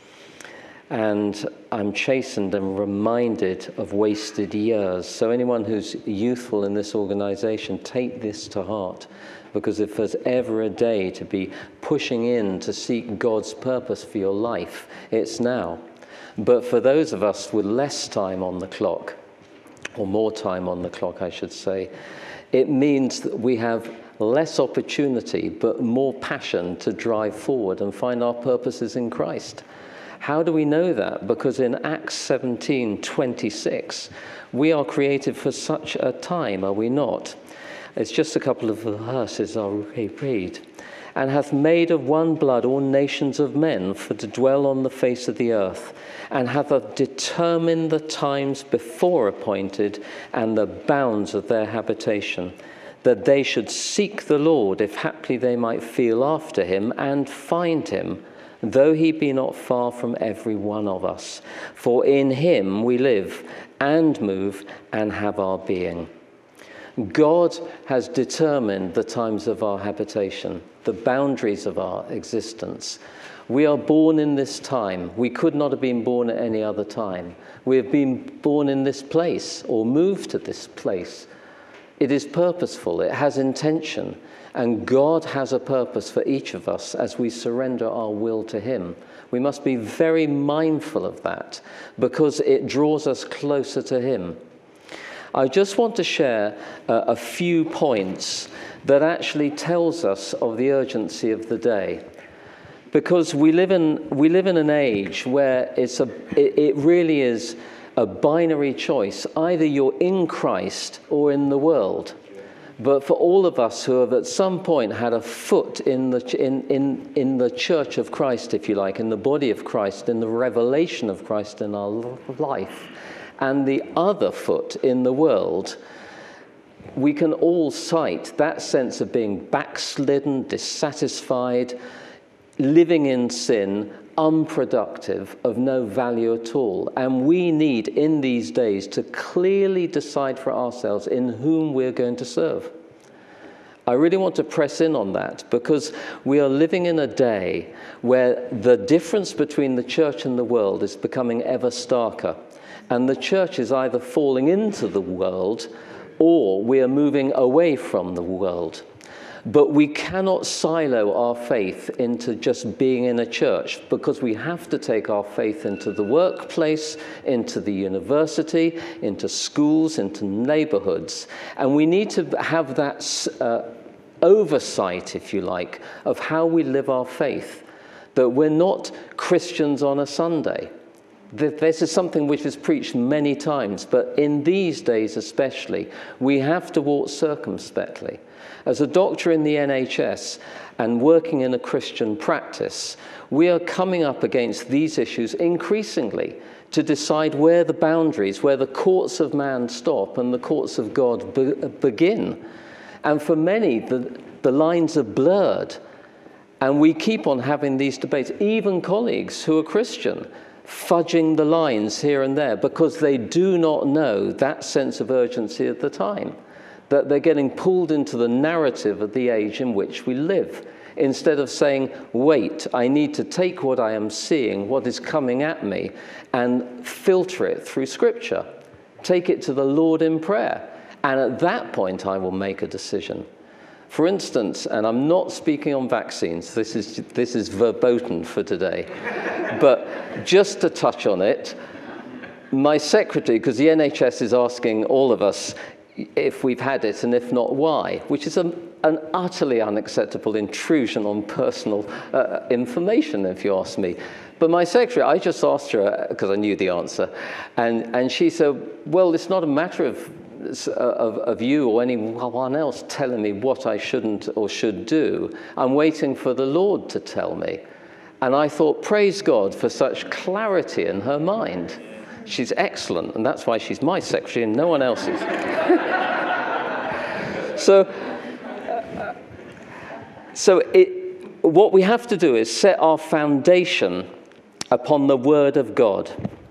And I'm chastened and reminded of wasted years. So anyone who's youthful in this organization, take this to heart. Because if there's ever a day to be pushing in to seek God's purpose for your life, it's now. But for those of us with less time on the clock, or more time on the clock, I should say, it means that we have less opportunity, but more passion to drive forward and find our purposes in Christ. How do we know that? Because in Acts seventeen twenty-six, we are created for such a time, are we not? It's just a couple of verses I'll read. And hath made of one blood all nations of men for to dwell on the face of the earth, and hath determined the times before appointed and the bounds of their habitation, that they should seek the Lord, if haply they might feel after him and find him, though he be not far from every one of us. For in him we live and move and have our being. God has determined the times of our habitation, the boundaries of our existence. We are born in this time. We could not have been born at any other time. We have been born in this place or moved to this place. It is purposeful. It has intention. And God has a purpose for each of us as we surrender our will to him. We must be very mindful of that because it draws us closer to him. I just want to share uh, a few points that actually tells us of the urgency of the day. Because we live in, we live in an age where it's a, it, it really is a binary choice. Either you're in Christ or in the world. But for all of us who have at some point had a foot in the, in, in, in the church of Christ, if you like, in the body of Christ, in the revelation of Christ in our life, and the other foot in the world, we can all cite that sense of being backslidden, dissatisfied, living in sin, unproductive, of no value at all. And we need in these days to clearly decide for ourselves in whom we're going to serve. I really want to press in on that because we are living in a day where the difference between the church and the world is becoming ever starker. And the church is either falling into the world or we are moving away from the world. But we cannot silo our faith into just being in a church because we have to take our faith into the workplace, into the university, into schools, into neighborhoods. And we need to have that uh, oversight, if you like, of how we live our faith, that we're not Christians on a Sunday. This is something which is preached many times, but in these days especially, we have to walk circumspectly. As a doctor in the N H S and working in a Christian practice, we are coming up against these issues increasingly to decide where the boundaries, where the courts of man stop and the courts of God be- begin. And for many, the, the lines are blurred. And we keep on having these debates, even colleagues who are Christian, fudging the lines here and there because they do not know that sense of urgency at the time, that they're getting pulled into the narrative of the age in which we live. instead of saying, wait, I need to take what I am seeing, what is coming at me, and filter it through Scripture. Take it to the Lord in prayer. And at that point, I will make a decision. For instance, and I'm not speaking on vaccines, this is, this is verboten for today, but just to touch on it, my secretary, because the N H S is asking all of us if we've had it, and if not, why, which is a, an utterly unacceptable intrusion on personal uh, information, if you ask me. But my secretary, I just asked her, because I knew the answer, and, and she said, well, it's not a matter of Of, of you or anyone else telling me what I shouldn't or should do. I'm waiting for the Lord to tell me. And I thought, praise God for such clarity in her mind. She's excellent, and that's why she's my secretary and no one else's. so uh, so it, what we have to do is set our foundation upon the Word of God.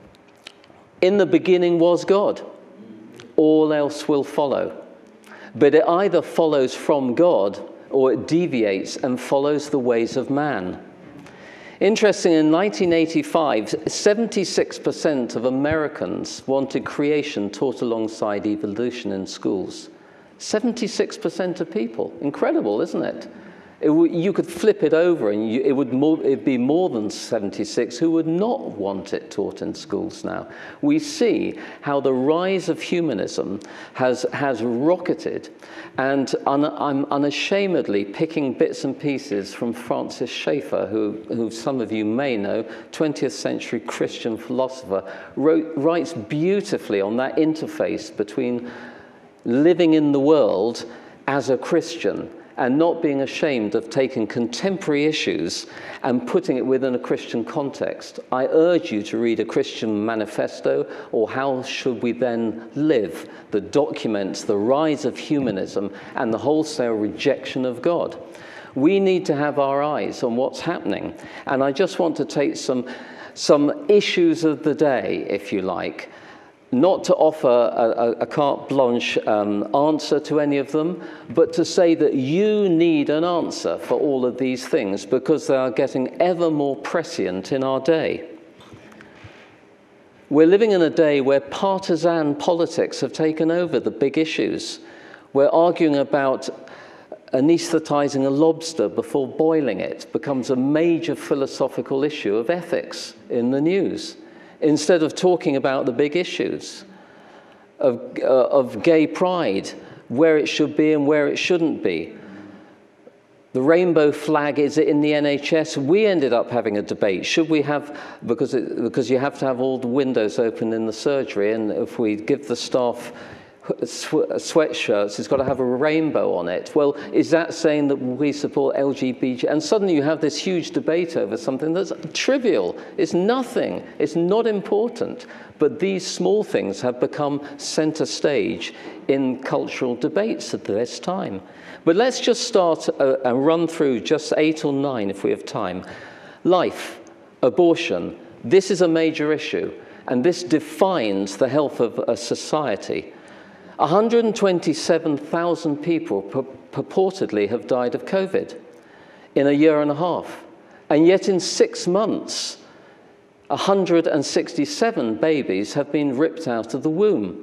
In the beginning was God. All else will follow. But it either follows from God or it deviates and follows the ways of man. Interesting, in nineteen eighty-five, seventy-six percent of Americans wanted creation taught alongside evolution in schools. seventy-six percent of people. Incredible, isn't it? It w you could flip it over and you, it would more, it'd be more than seventy-six who would not want it taught in schools now. We see how the rise of humanism has, has rocketed, and un, I'm unashamedly picking bits and pieces from Francis Schaeffer, who, who some of you may know, twentieth century Christian philosopher, wrote, writes beautifully on that interface between living in the world as a Christian and not being ashamed of taking contemporary issues and putting it within a Christian context. I urge you to read A Christian Manifesto, or How Should We Then Live, that documents the rise of humanism and the wholesale rejection of God. We need to have our eyes on what's happening. And I just want to take some, some issues of the day, if you like, not to offer a, a carte blanche um, answer to any of them, but to say that you need an answer for all of these things because they are getting ever more prescient in our day. We're living in a day where partisan politics have taken over the big issues. We're arguing about anesthetizing a lobster before boiling it becomes a major philosophical issue of ethics in the news, instead of talking about the big issues of, uh, of gay pride, where it should be and where it shouldn't be. The rainbow flag, is it in the N H S? We ended up having a debate. Should we have, because, it, because you have to have all the windows open in the surgery, and if we give the staff sweatshirts, it's got to have a rainbow on it. Well, is that saying that we support L G B T? And suddenly you have this huge debate over something that's trivial. It's nothing. It's not important. But these small things have become center stage in cultural debates at this time. But let's just start uh, and run through just eight or nine if we have time. Life, abortion, this is a major issue, and this defines the health of a society. one hundred twenty-seven thousand people pur purportedly have died of COVID in a year and a half. And yet in six months, one hundred sixty-seven babies have been ripped out of the womb.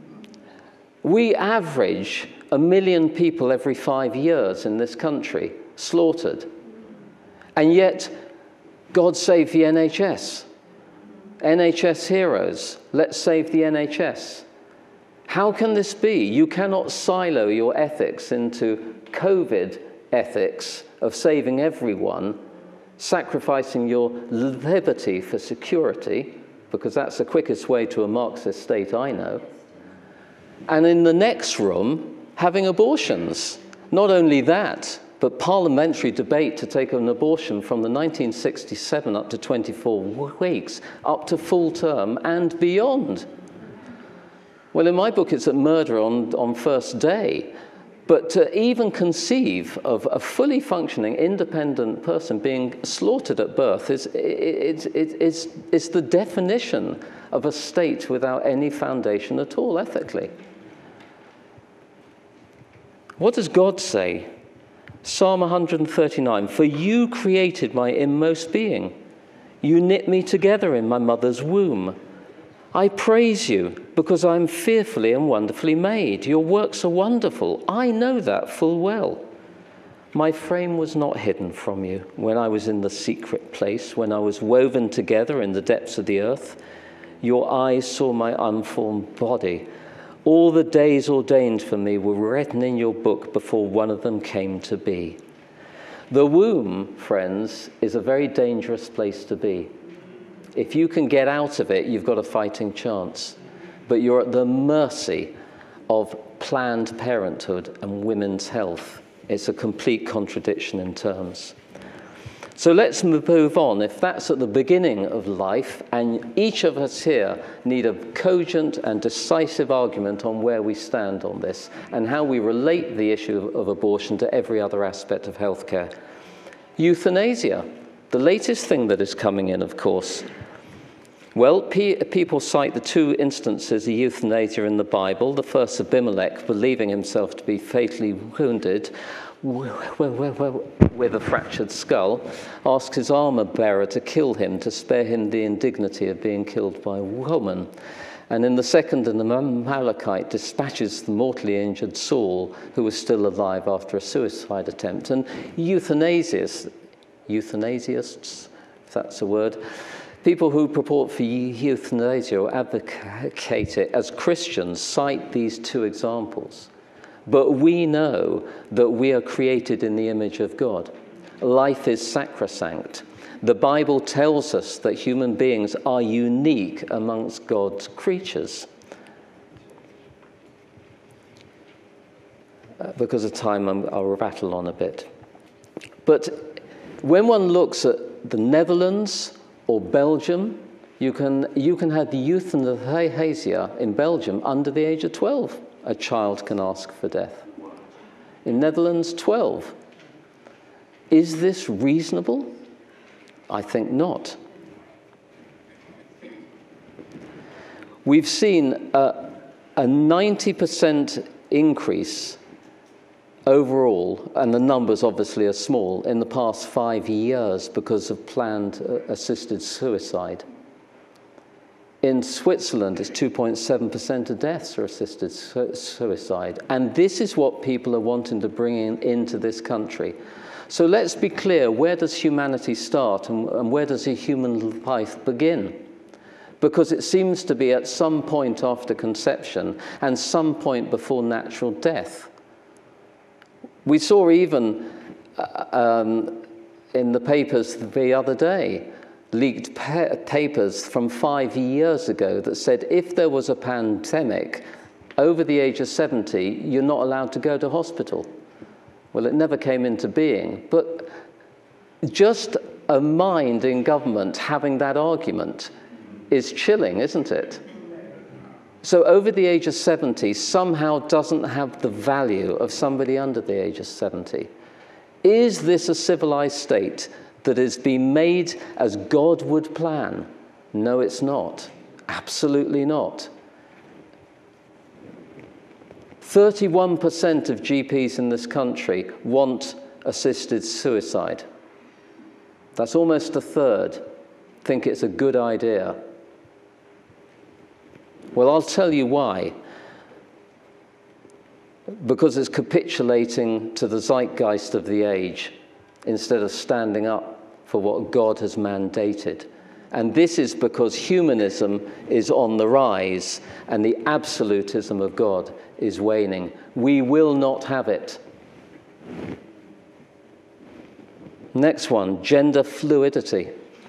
We average a million people every five years in this country slaughtered. And yet, God save the N H S. N H S heroes, let's save the N H S. How can this be? You cannot silo your ethics into COVID ethics of saving everyone, sacrificing your liberty for security, because that's the quickest way to a Marxist state I know, and in the next room, having abortions. Not only that, but parliamentary debate to take an abortion from the nineteen sixty-seven up to twenty-four weeks, up to full term and beyond. Well, in my book, it's a murder on, on first day. But to even conceive of a fully functioning, independent person being slaughtered at birth is it's, it's, it's the definition of a state without any foundation at all, ethically. What does God say? Psalm one thirty-nine, for you created my inmost being. You knit me together in my mother's womb. I praise you because I am fearfully and wonderfully made. Your works are wonderful. I know that full well. My frame was not hidden from you when I was in the secret place, when I was woven together in the depths of the earth. Your eyes saw my unformed body. All the days ordained for me were written in your book before one of them came to be. The womb, friends, is a very dangerous place to be. If you can get out of it, you've got a fighting chance. But you're at the mercy of Planned Parenthood and women's health. It's a complete contradiction in terms. So let's move on. If that's at the beginning of life, and each of us here need a cogent and decisive argument on where we stand on this and how we relate the issue of abortion to every other aspect of healthcare. Euthanasia, the latest thing that is coming in, of course. Well, pe people cite the two instances of euthanasia in the Bible. The first, Abimelech, believing himself to be fatally wounded with a fractured skull, asks his armor-bearer to kill him to spare him the indignity of being killed by a woman. And in the second, the Amalekite dispatches the mortally injured Saul, who was still alive after a suicide attempt. And euthanasists, euthanasists, if that's a word, people who purport for euthanasia or advocate it as Christians cite these two examples. But we know that we are created in the image of God. Life is sacrosanct. The Bible tells us that human beings are unique amongst God's creatures. Uh, because of time, I'm, I'll rattle on a bit. But when one looks at the Netherlands or Belgium, you can, you can have euthanasia in Belgium under the age of twelve. A child can ask for death. In Netherlands, twelve. Is this reasonable? I think not. We've seen a, a ninety percent increase overall, and the numbers obviously are small, in the past five years because of planned uh, assisted suicide. In Switzerland, it's two point seven percent of deaths are assisted su suicide. And this is what people are wanting to bring in, into this country. So let's be clear, where does humanity start and, and where does a human life begin? Because it seems to be at some point after conception and some point before natural death. We saw even uh, um, in the papers the other day, leaked pa papers from five years ago that said if there was a pandemic over the age of seventy, you're not allowed to go to hospital. Well, it never came into being, but just a mind in government having that argument is chilling, isn't it? So over the age of seventy somehow doesn't have the value of somebody under the age of seventy. Is this a civilized state that has been made as God would plan? No, it's not. Absolutely not. thirty-one percent of G Ps in this country want assisted suicide. That's almost a third think it's a good idea. Well, I'll tell you why. Because it's capitulating to the zeitgeist of the age instead of standing up for what God has mandated. And this is because humanism is on the rise and the absolutism of God is waning. We will not have it. Next one, gender fluidity.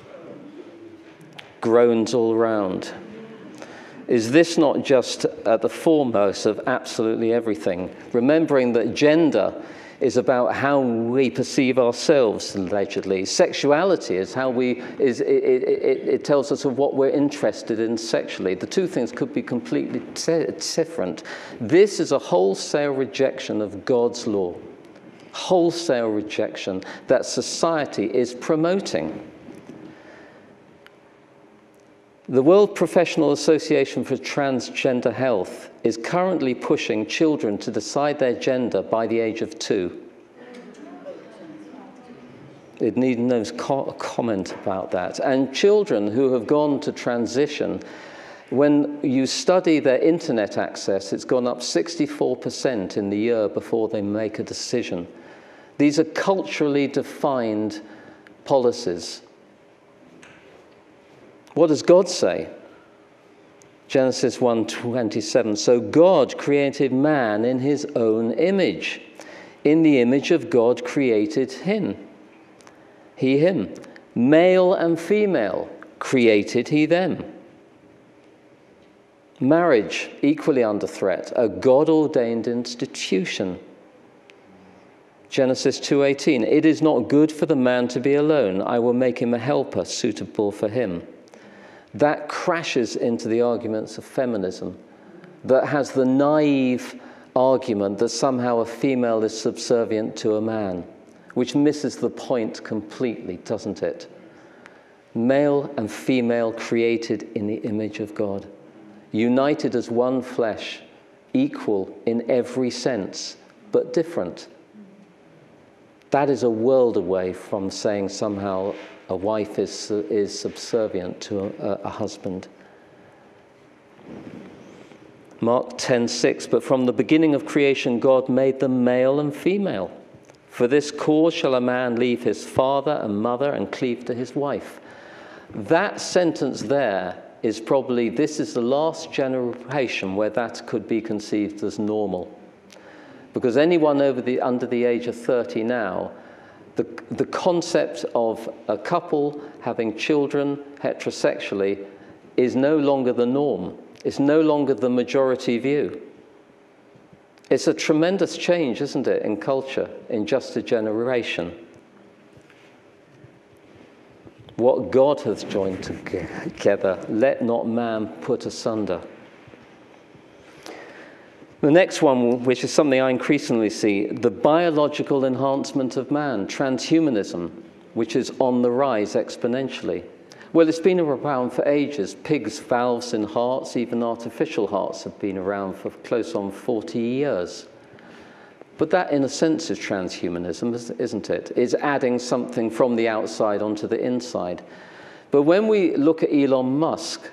Groans all around. Is this not just at the foremost of absolutely everything? Remembering that gender is about how we perceive ourselves, allegedly. Sexuality is how we, is, it, it, it tells us of what we're interested in sexually. The two things could be completely different. This is a wholesale rejection of God's law. Wholesale rejection that society is promoting. The World Professional Association for Transgender Health is currently pushing children to decide their gender by the age of two. It needs no co- comment about that. And children who have gone to transition, when you study their internet access, it's gone up sixty-four percent in the year before they make a decision. These are culturally defined policies. What does God say? Genesis one twenty-seven, so God created man in his own image. In the image of God created him. He, him. Male and female created he them. Marriage, equally under threat, a God-ordained institution. Genesis two eighteen, it is not good for the man to be alone. I will make him a helper suitable for him. That crashes into the arguments of feminism that has the naive argument that somehow a female is subservient to a man, which misses the point completely, doesn't it? Male and female created in the image of God, united as one flesh, equal in every sense, but different. That is a world away from saying somehow a wife is, is subservient to a, a husband. Mark ten six, but from the beginning of creation God made them male and female. For this cause shall a man leave his father and mother and cleave to his wife. That sentence there is probably, this is the last generation where that could be conceived as normal. Because anyone over the, under the age of thirty now, the, the concept of a couple having children heterosexually is no longer the norm. It's no longer the majority view. It's a tremendous change, isn't it, in culture, in just a generation. What God has joined together, let not man put asunder. The next one, which is something I increasingly see, the biological enhancement of man, transhumanism, which is on the rise exponentially. Well, it's been around for ages. Pigs' valves in hearts, even artificial hearts, have been around for close on forty years. But that, in a sense, is transhumanism, isn't it? It's adding something from the outside onto the inside. But when we look at Elon Musk,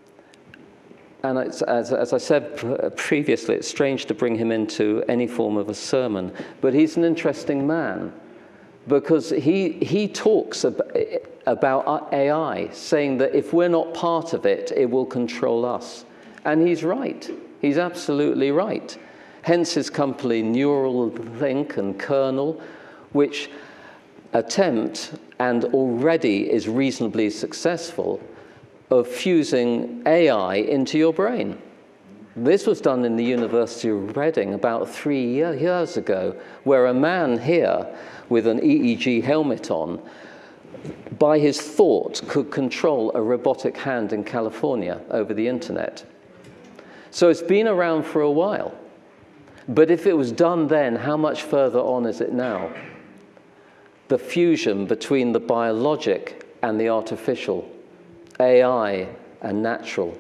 and it's, as, as I said previously, it's strange to bring him into any form of a sermon, but he's an interesting man because he, he talks ab- about A I, saying that if we're not part of it, it will control us. And he's right. He's absolutely right. Hence his company Neuralink and Kernel, which attempt, and already is reasonably successful, of fusing A I into your brain. This was done in the University of Reading about three years ago, where a man here with an E E G helmet on, by his thought, could control a robotic hand in California over the internet. So it's been around for a while. But if it was done then, how much further on is it now? The fusion between the biologic and the artificial, A I and natural.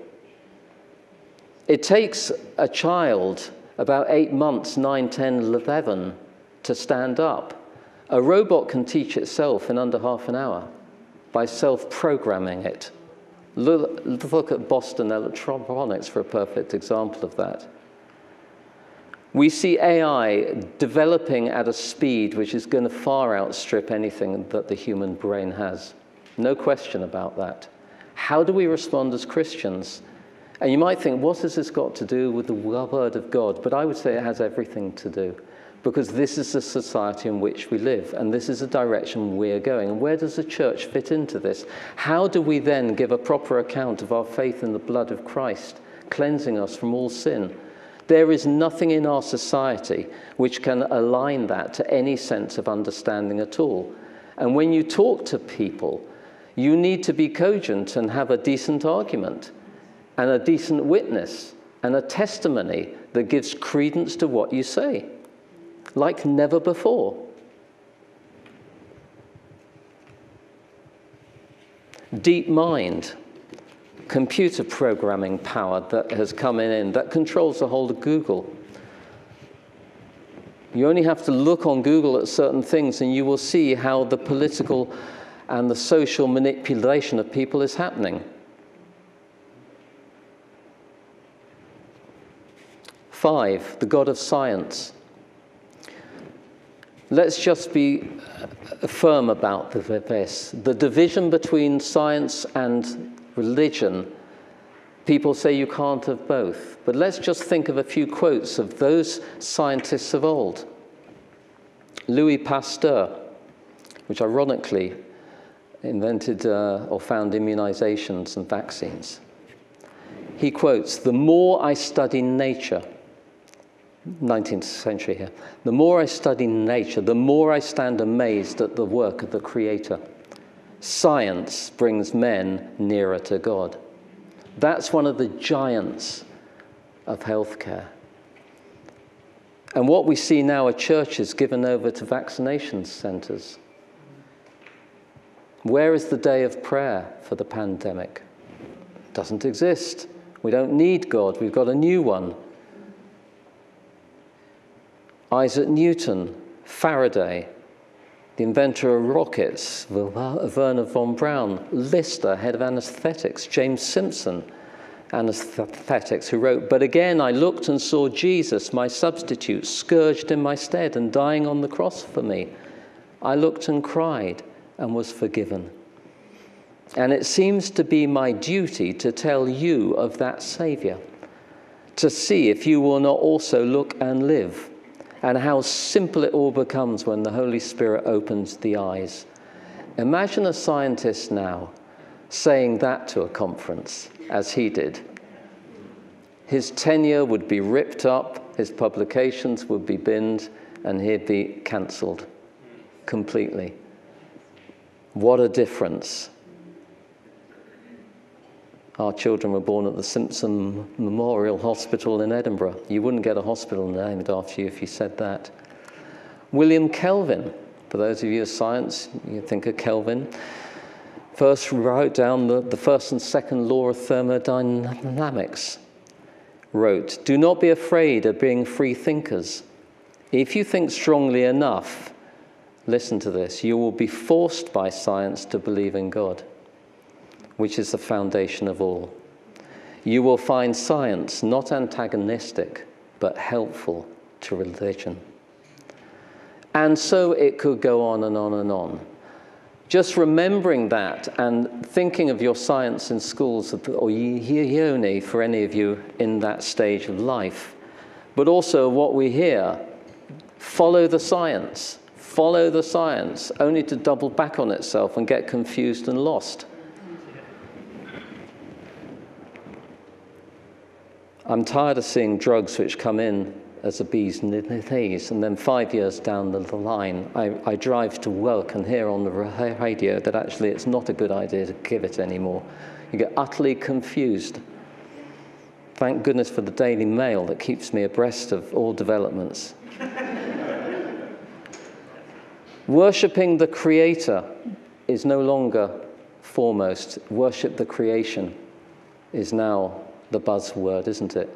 It takes a child about eight months, nine, ten, eleven, to stand up. A robot can teach itself in under half an hour by self-programming it. Look, look at Boston Electronics for a perfect example of that. We see A I developing at a speed which is going to far outstrip anything that the human brain has. No question about that. How do we respond as Christians? And you might think, what has this got to do with the Word of God? But I would say it has everything to do, because this is the society in which we live, and this is the direction we're going. And where does the church fit into this? How do we then give a proper account of our faith in the blood of Christ, cleansing us from all sin? There is nothing in our society which can align that to any sense of understanding at all. And when you talk to people, you need to be cogent and have a decent argument and a decent witness and a testimony that gives credence to what you say, like never before. Deep mind, computer programming power that has come in that controls the whole of Google. You only have to look on Google at certain things and you will see how the political and the social manipulation of people is happening. Five, the God of science. Let's just be firm about this. The division between science and religion, people say you can't have both. But let's just think of a few quotes of those scientists of old. Louis Pasteur, which ironically invented uh, or found immunizations and vaccines. He quotes, "The more I study nature," nineteenth century here, "the more I study nature, the more I stand amazed at the work of the Creator. Science brings men nearer to God." That's one of the giants of healthcare. And what we see now are churches given over to vaccination centers. Where is the day of prayer for the pandemic? It doesn't exist. We don't need God. We've got a new one. Isaac Newton, Faraday, the inventor of rockets, Wernher von Braun, Lister, head of anesthetics, James Simpson, anesthetics, who wrote, "But again I looked and saw Jesus, my substitute, scourged in my stead and dying on the cross for me. I looked and cried and was forgiven. And it seems to be my duty to tell you of that Saviour, to see if you will not also look and live, and how simple it all becomes when the Holy Spirit opens the eyes." Imagine a scientist now saying that to a conference, as he did. His tenure would be ripped up, his publications would be binned, and he'd be cancelled completely. What a difference. Our children were born at the Simpson Memorial Hospital in Edinburgh. You wouldn't get a hospital named after you if you said that. William Kelvin, for those of you of science, you think of Kelvin, first wrote down the, the first and second law of thermodynamics. Wrote, "Do not be afraid of being free thinkers. If you think strongly enough," listen to this, "you will be forced by science to believe in God, which is the foundation of all. You will find science not antagonistic, but helpful to religion." And so it could go on and on and on. Just remembering that and thinking of your science in schools, or uni for any of you in that stage of life, but also what we hear, follow the science, follow the science, only to double back on itself and get confused and lost. I'm tired of seeing drugs which come in as a bee's knees, and then five years down the line, I, I drive to work and hear on the radio that actually it's not a good idea to give it anymore. You get utterly confused. Thank goodness for the Daily Mail that keeps me abreast of all developments. Worshipping the Creator is no longer foremost. Worship the creation is now the buzzword, isn't it?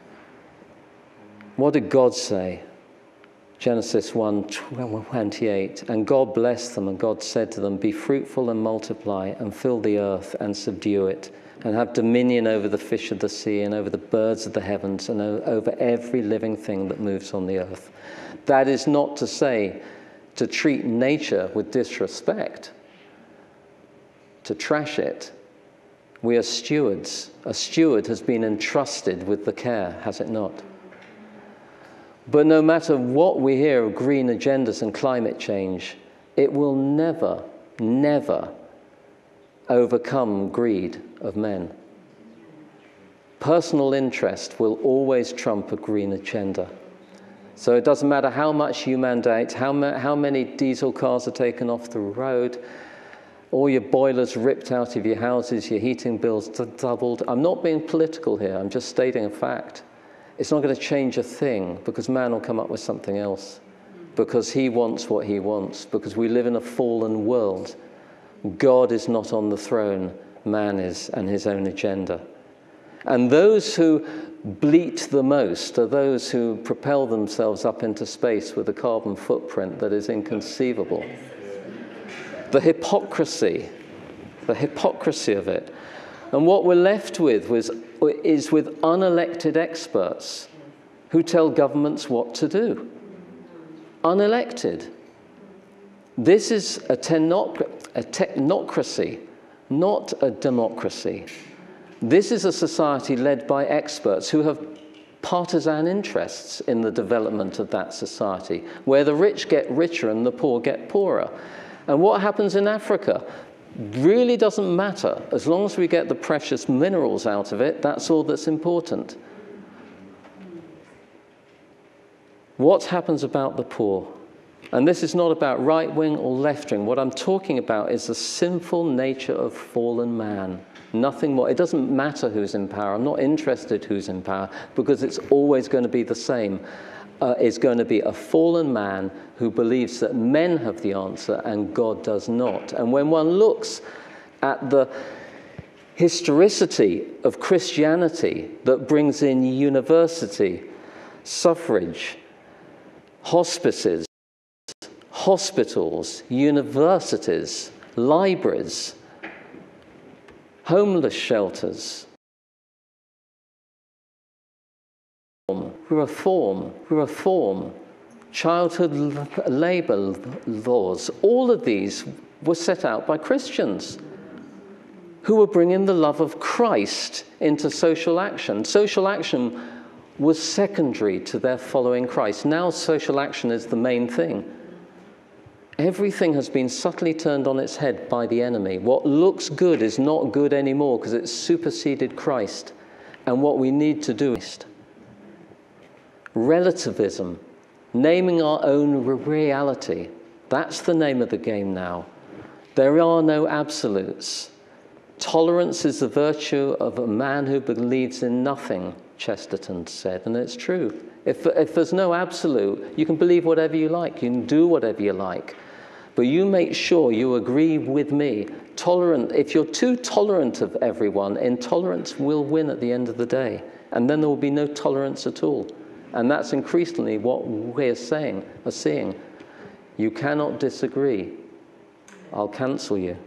What did God say? Genesis one twenty-eight, "And God blessed them, and God said to them, be fruitful and multiply, and fill the earth and subdue it, and have dominion over the fish of the sea, and over the birds of the heavens, and over every living thing that moves on the earth." That is not to say to treat nature with disrespect, to trash it. We are stewards. A steward has been entrusted with the care, has it not? But no matter what we hear of green agendas and climate change, it will never, never overcome greed of men. Personal interest will always trump a green agenda. So it doesn't matter how much you mandate, how, ma how many diesel cars are taken off the road, all your boilers ripped out of your houses, your heating bills doubled. I'm not being political here, I'm just stating a fact. It's not going to change a thing, because man will come up with something else, because he wants what he wants, because we live in a fallen world. God is not on the throne, man is, and his own agenda. And those who bleat the most are those who propel themselves up into space with a carbon footprint that is inconceivable. The hypocrisy, the hypocrisy of it. And what we're left with was, is with unelected experts who tell governments what to do. Unelected. This is a, technoc- a technocracy, not a democracy. This is a society led by experts who have partisan interests in the development of that society, where the rich get richer and the poor get poorer. And what happens in Africa really doesn't matter. As long as we get the precious minerals out of it, that's all that's important. What happens about the poor? And this is not about right-wing or left-wing. What I'm talking about is the sinful nature of fallen man. Nothing more. It doesn't matter who's in power. I'm not interested who's in power, because it's always going to be the same. Uh, it's going to be a fallen man who believes that men have the answer and God does not. And when one looks at the historicity of Christianity that brings in university, suffrage, hospices, hospitals, universities, libraries, homeless shelters, reform, reform, childhood labour laws, all of these were set out by Christians who were bringing the love of Christ into social action. Social action was secondary to their following Christ. Now social action is the main thing. Everything has been subtly turned on its head by the enemy. What looks good is not good anymore because it's superseded Christ. And what we need to do is relativism, naming our own reality. That's the name of the game now. There are no absolutes. Tolerance is the virtue of a man who believes in nothing, Chesterton said, and it's true. If, if there's no absolute, you can believe whatever you like, you can do whatever you like, but you make sure you agree with me. Tolerant, if you're too tolerant of everyone, intolerance will win at the end of the day, and then there will be no tolerance at all. And that's increasingly what we're saying, are seeing. You cannot disagree. I'll cancel you.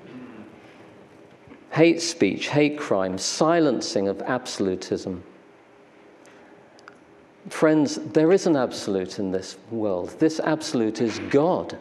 Hate speech, hate crime, silencing of absolutism. Friends, there is an absolute in this world. This absolute is God.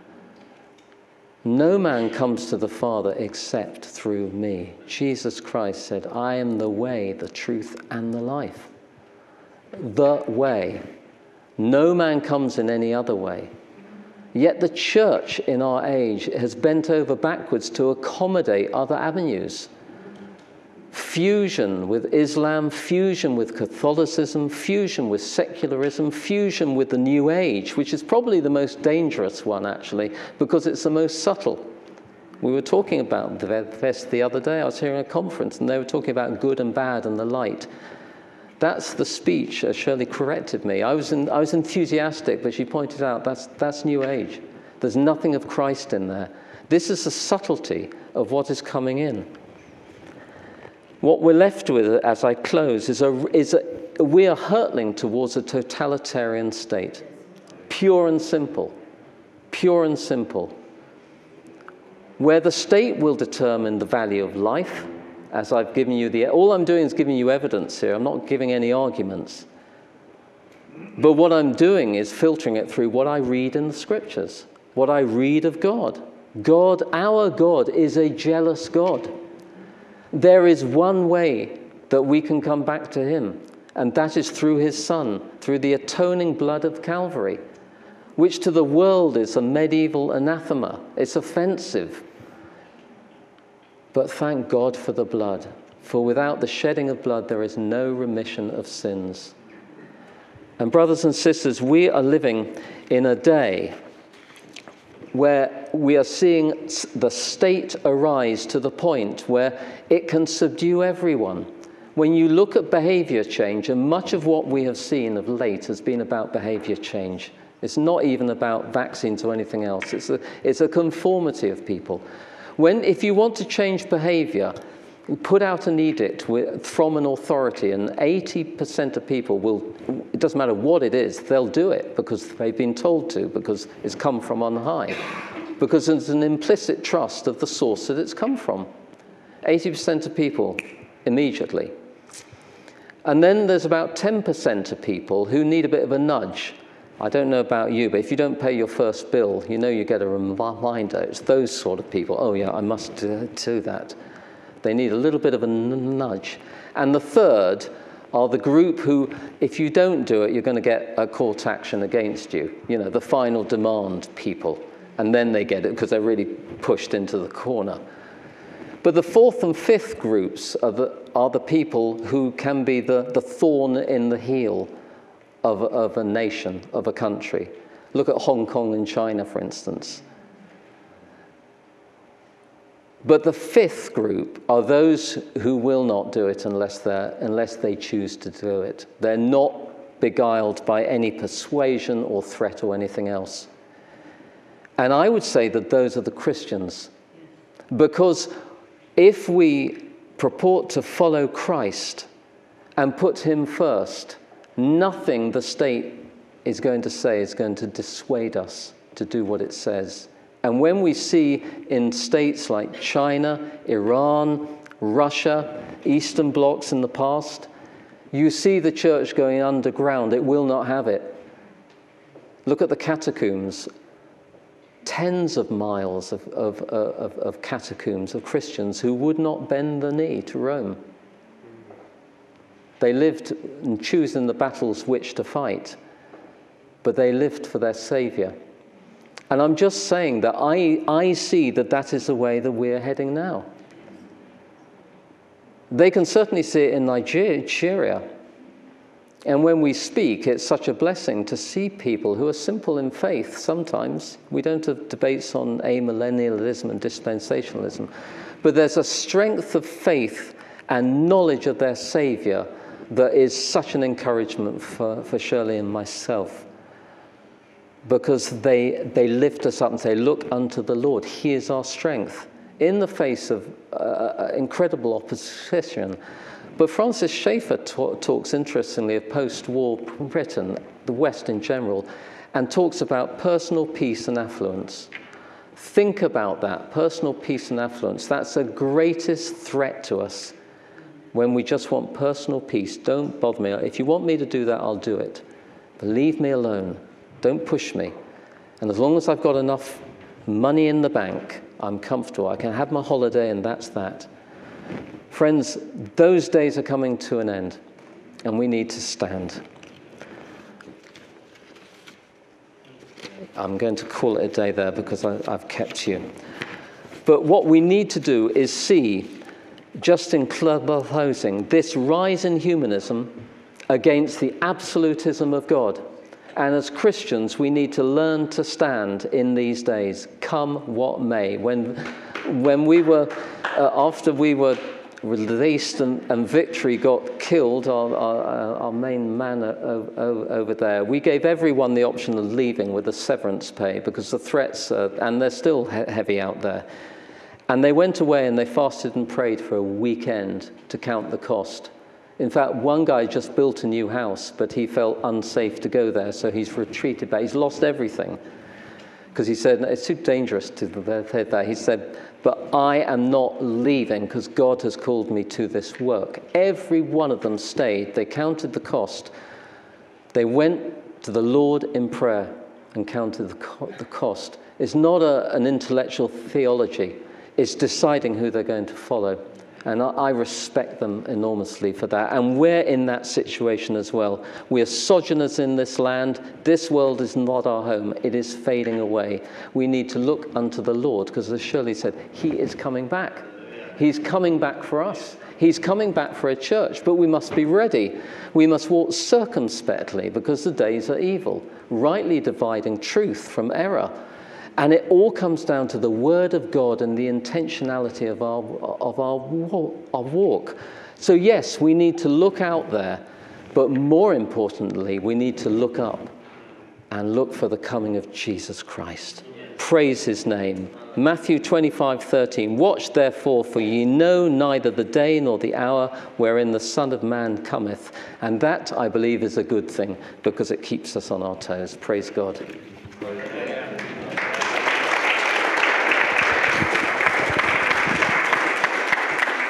No man comes to the Father except through me. Jesus Christ said, I am the way, the truth, and the life. The way. No man comes in any other way. Yet the church in our age has bent over backwards to accommodate other avenues. Fusion with Islam, fusion with Catholicism, fusion with secularism, fusion with the New Age, which is probably the most dangerous one, actually, because it's the most subtle. We were talking about this the other day. I was hearing a conference, and they were talking about good and bad and the light. That's the speech. Uh, Shirley corrected me. I was, in, I was enthusiastic, but she pointed out that's, that's New Age. There's nothing of Christ in there. This is the subtlety of what is coming in. What we're left with, as I close, is a, is a, we are hurtling towards a totalitarian state. Pure and simple. Pure and simple. Where the state will determine the value of life, as I've given you the... All I'm doing is giving you evidence here. I'm not giving any arguments. But what I'm doing is filtering it through what I read in the scriptures, what I read of God. God, our God, is a jealous God. There is one way that we can come back to him, and that is through his Son, through the atoning blood of Calvary, which to the world is a medieval anathema. It's offensive. But thank God for the blood, for without the shedding of blood, there is no remission of sins. And brothers and sisters, we are living in a day where we are seeing the state arise to the point where it can subdue everyone. When you look at behavior change, and much of what we have seen of late has been about behavior change. It's not even about vaccines or anything else. It's a, it's a conformity of people. When, if you want to change behavior, put out an edict with, from an authority, and eighty percent of people will, it doesn't matter what it is, they'll do it because they've been told to, because it's come from on high, because there's an implicit trust of the source that it's come from. eighty percent of people immediately. And then there's about ten percent of people who need a bit of a nudge. I don't know about you, but if you don't pay your first bill, you know you get a reminder. It's those sort of people. Oh yeah, I must do, do that. They need a little bit of a nudge. And the third are the group who, if you don't do it, you're going to get a court action against you. You know, the final demand people. And then they get it because they're really pushed into the corner. But the fourth and fifth groups are the, are the people who can be the, the thorn in the heel of, of a nation, of a country. Look at Hong Kong and China, for instance. But the fifth group are those who will not do it unless, they're, unless they choose to do it. They're not beguiled by any persuasion or threat or anything else. And I would say that those are the Christians. Because if we purport to follow Christ and put him first, nothing the state is going to say is going to dissuade us to do what it says. And when we see in states like China, Iran, Russia, Eastern blocs in the past, you see the church going underground. It will not have it. Look at the catacombs. Tens of miles of, of, of, of catacombs of Christians who would not bend the knee to Rome. They lived and choosing the battles which to fight, but they lived for their Saviour. And I'm just saying that I, I see that that is the way that we're heading now. They can certainly see it in Nigeria. And when we speak, it's such a blessing to see people who are simple in faith sometimes. We don't have debates on amillennialism and dispensationalism. But there's a strength of faith and knowledge of their Saviour that is such an encouragement for, for Shirley and myself. Because they, they lift us up and say, look unto the Lord. He is our strength in the face of uh, incredible opposition. But Francis Schaeffer talks interestingly of post-war Britain, the West in general, and talks about personal peace and affluence. Think about that, personal peace and affluence. That's the greatest threat to us when we just want personal peace. Don't bother me. If you want me to do that, I'll do it. But leave me alone. Don't push me. And as long as I've got enough money in the bank, I'm comfortable. I can have my holiday and that's that. Friends, those days are coming to an end, and we need to stand. I'm going to call it a day there because I, I've kept you. But what we need to do is see, just in closing, this rise in humanism against the absolutism of God. And as Christians, we need to learn to stand in these days, come what may. When, when we were, uh, after we were released and, and Victory got killed, our, our, our main man over, over there, we gave everyone the option of leaving with a severance pay because the threats, are, and they're still he- heavy out there. And they went away and they fasted and prayed for a weekend to count the cost. In fact, one guy just built a new house, but he felt unsafe to go there, so he's retreated back. He's lost everything. Because he said, it's too dangerous to head there. He said, but I am not leaving because God has called me to this work. Every one of them stayed. They counted the cost. They went to the Lord in prayer and counted the, co- the cost. It's not a, an intellectual theology. It's deciding who they're going to follow. And I respect them enormously for that. And we're in that situation as well. We are sojourners in this land. This world is not our home. It is fading away. We need to look unto the Lord, because as Shirley said, he is coming back. He's coming back for us. He's coming back for a church, but we must be ready. We must walk circumspectly, because the days are evil, rightly dividing truth from error. And it all comes down to the Word of God and the intentionality of our, of our, walk, our walk. So yes, we need to look out there, but more importantly, we need to look up and look for the coming of Jesus Christ. praise his name. Matthew twenty-five thirteen, watch therefore, for ye know neither the day nor the hour wherein the Son of Man cometh. And that, I believe, is a good thing, because it keeps us on our toes. Praise God.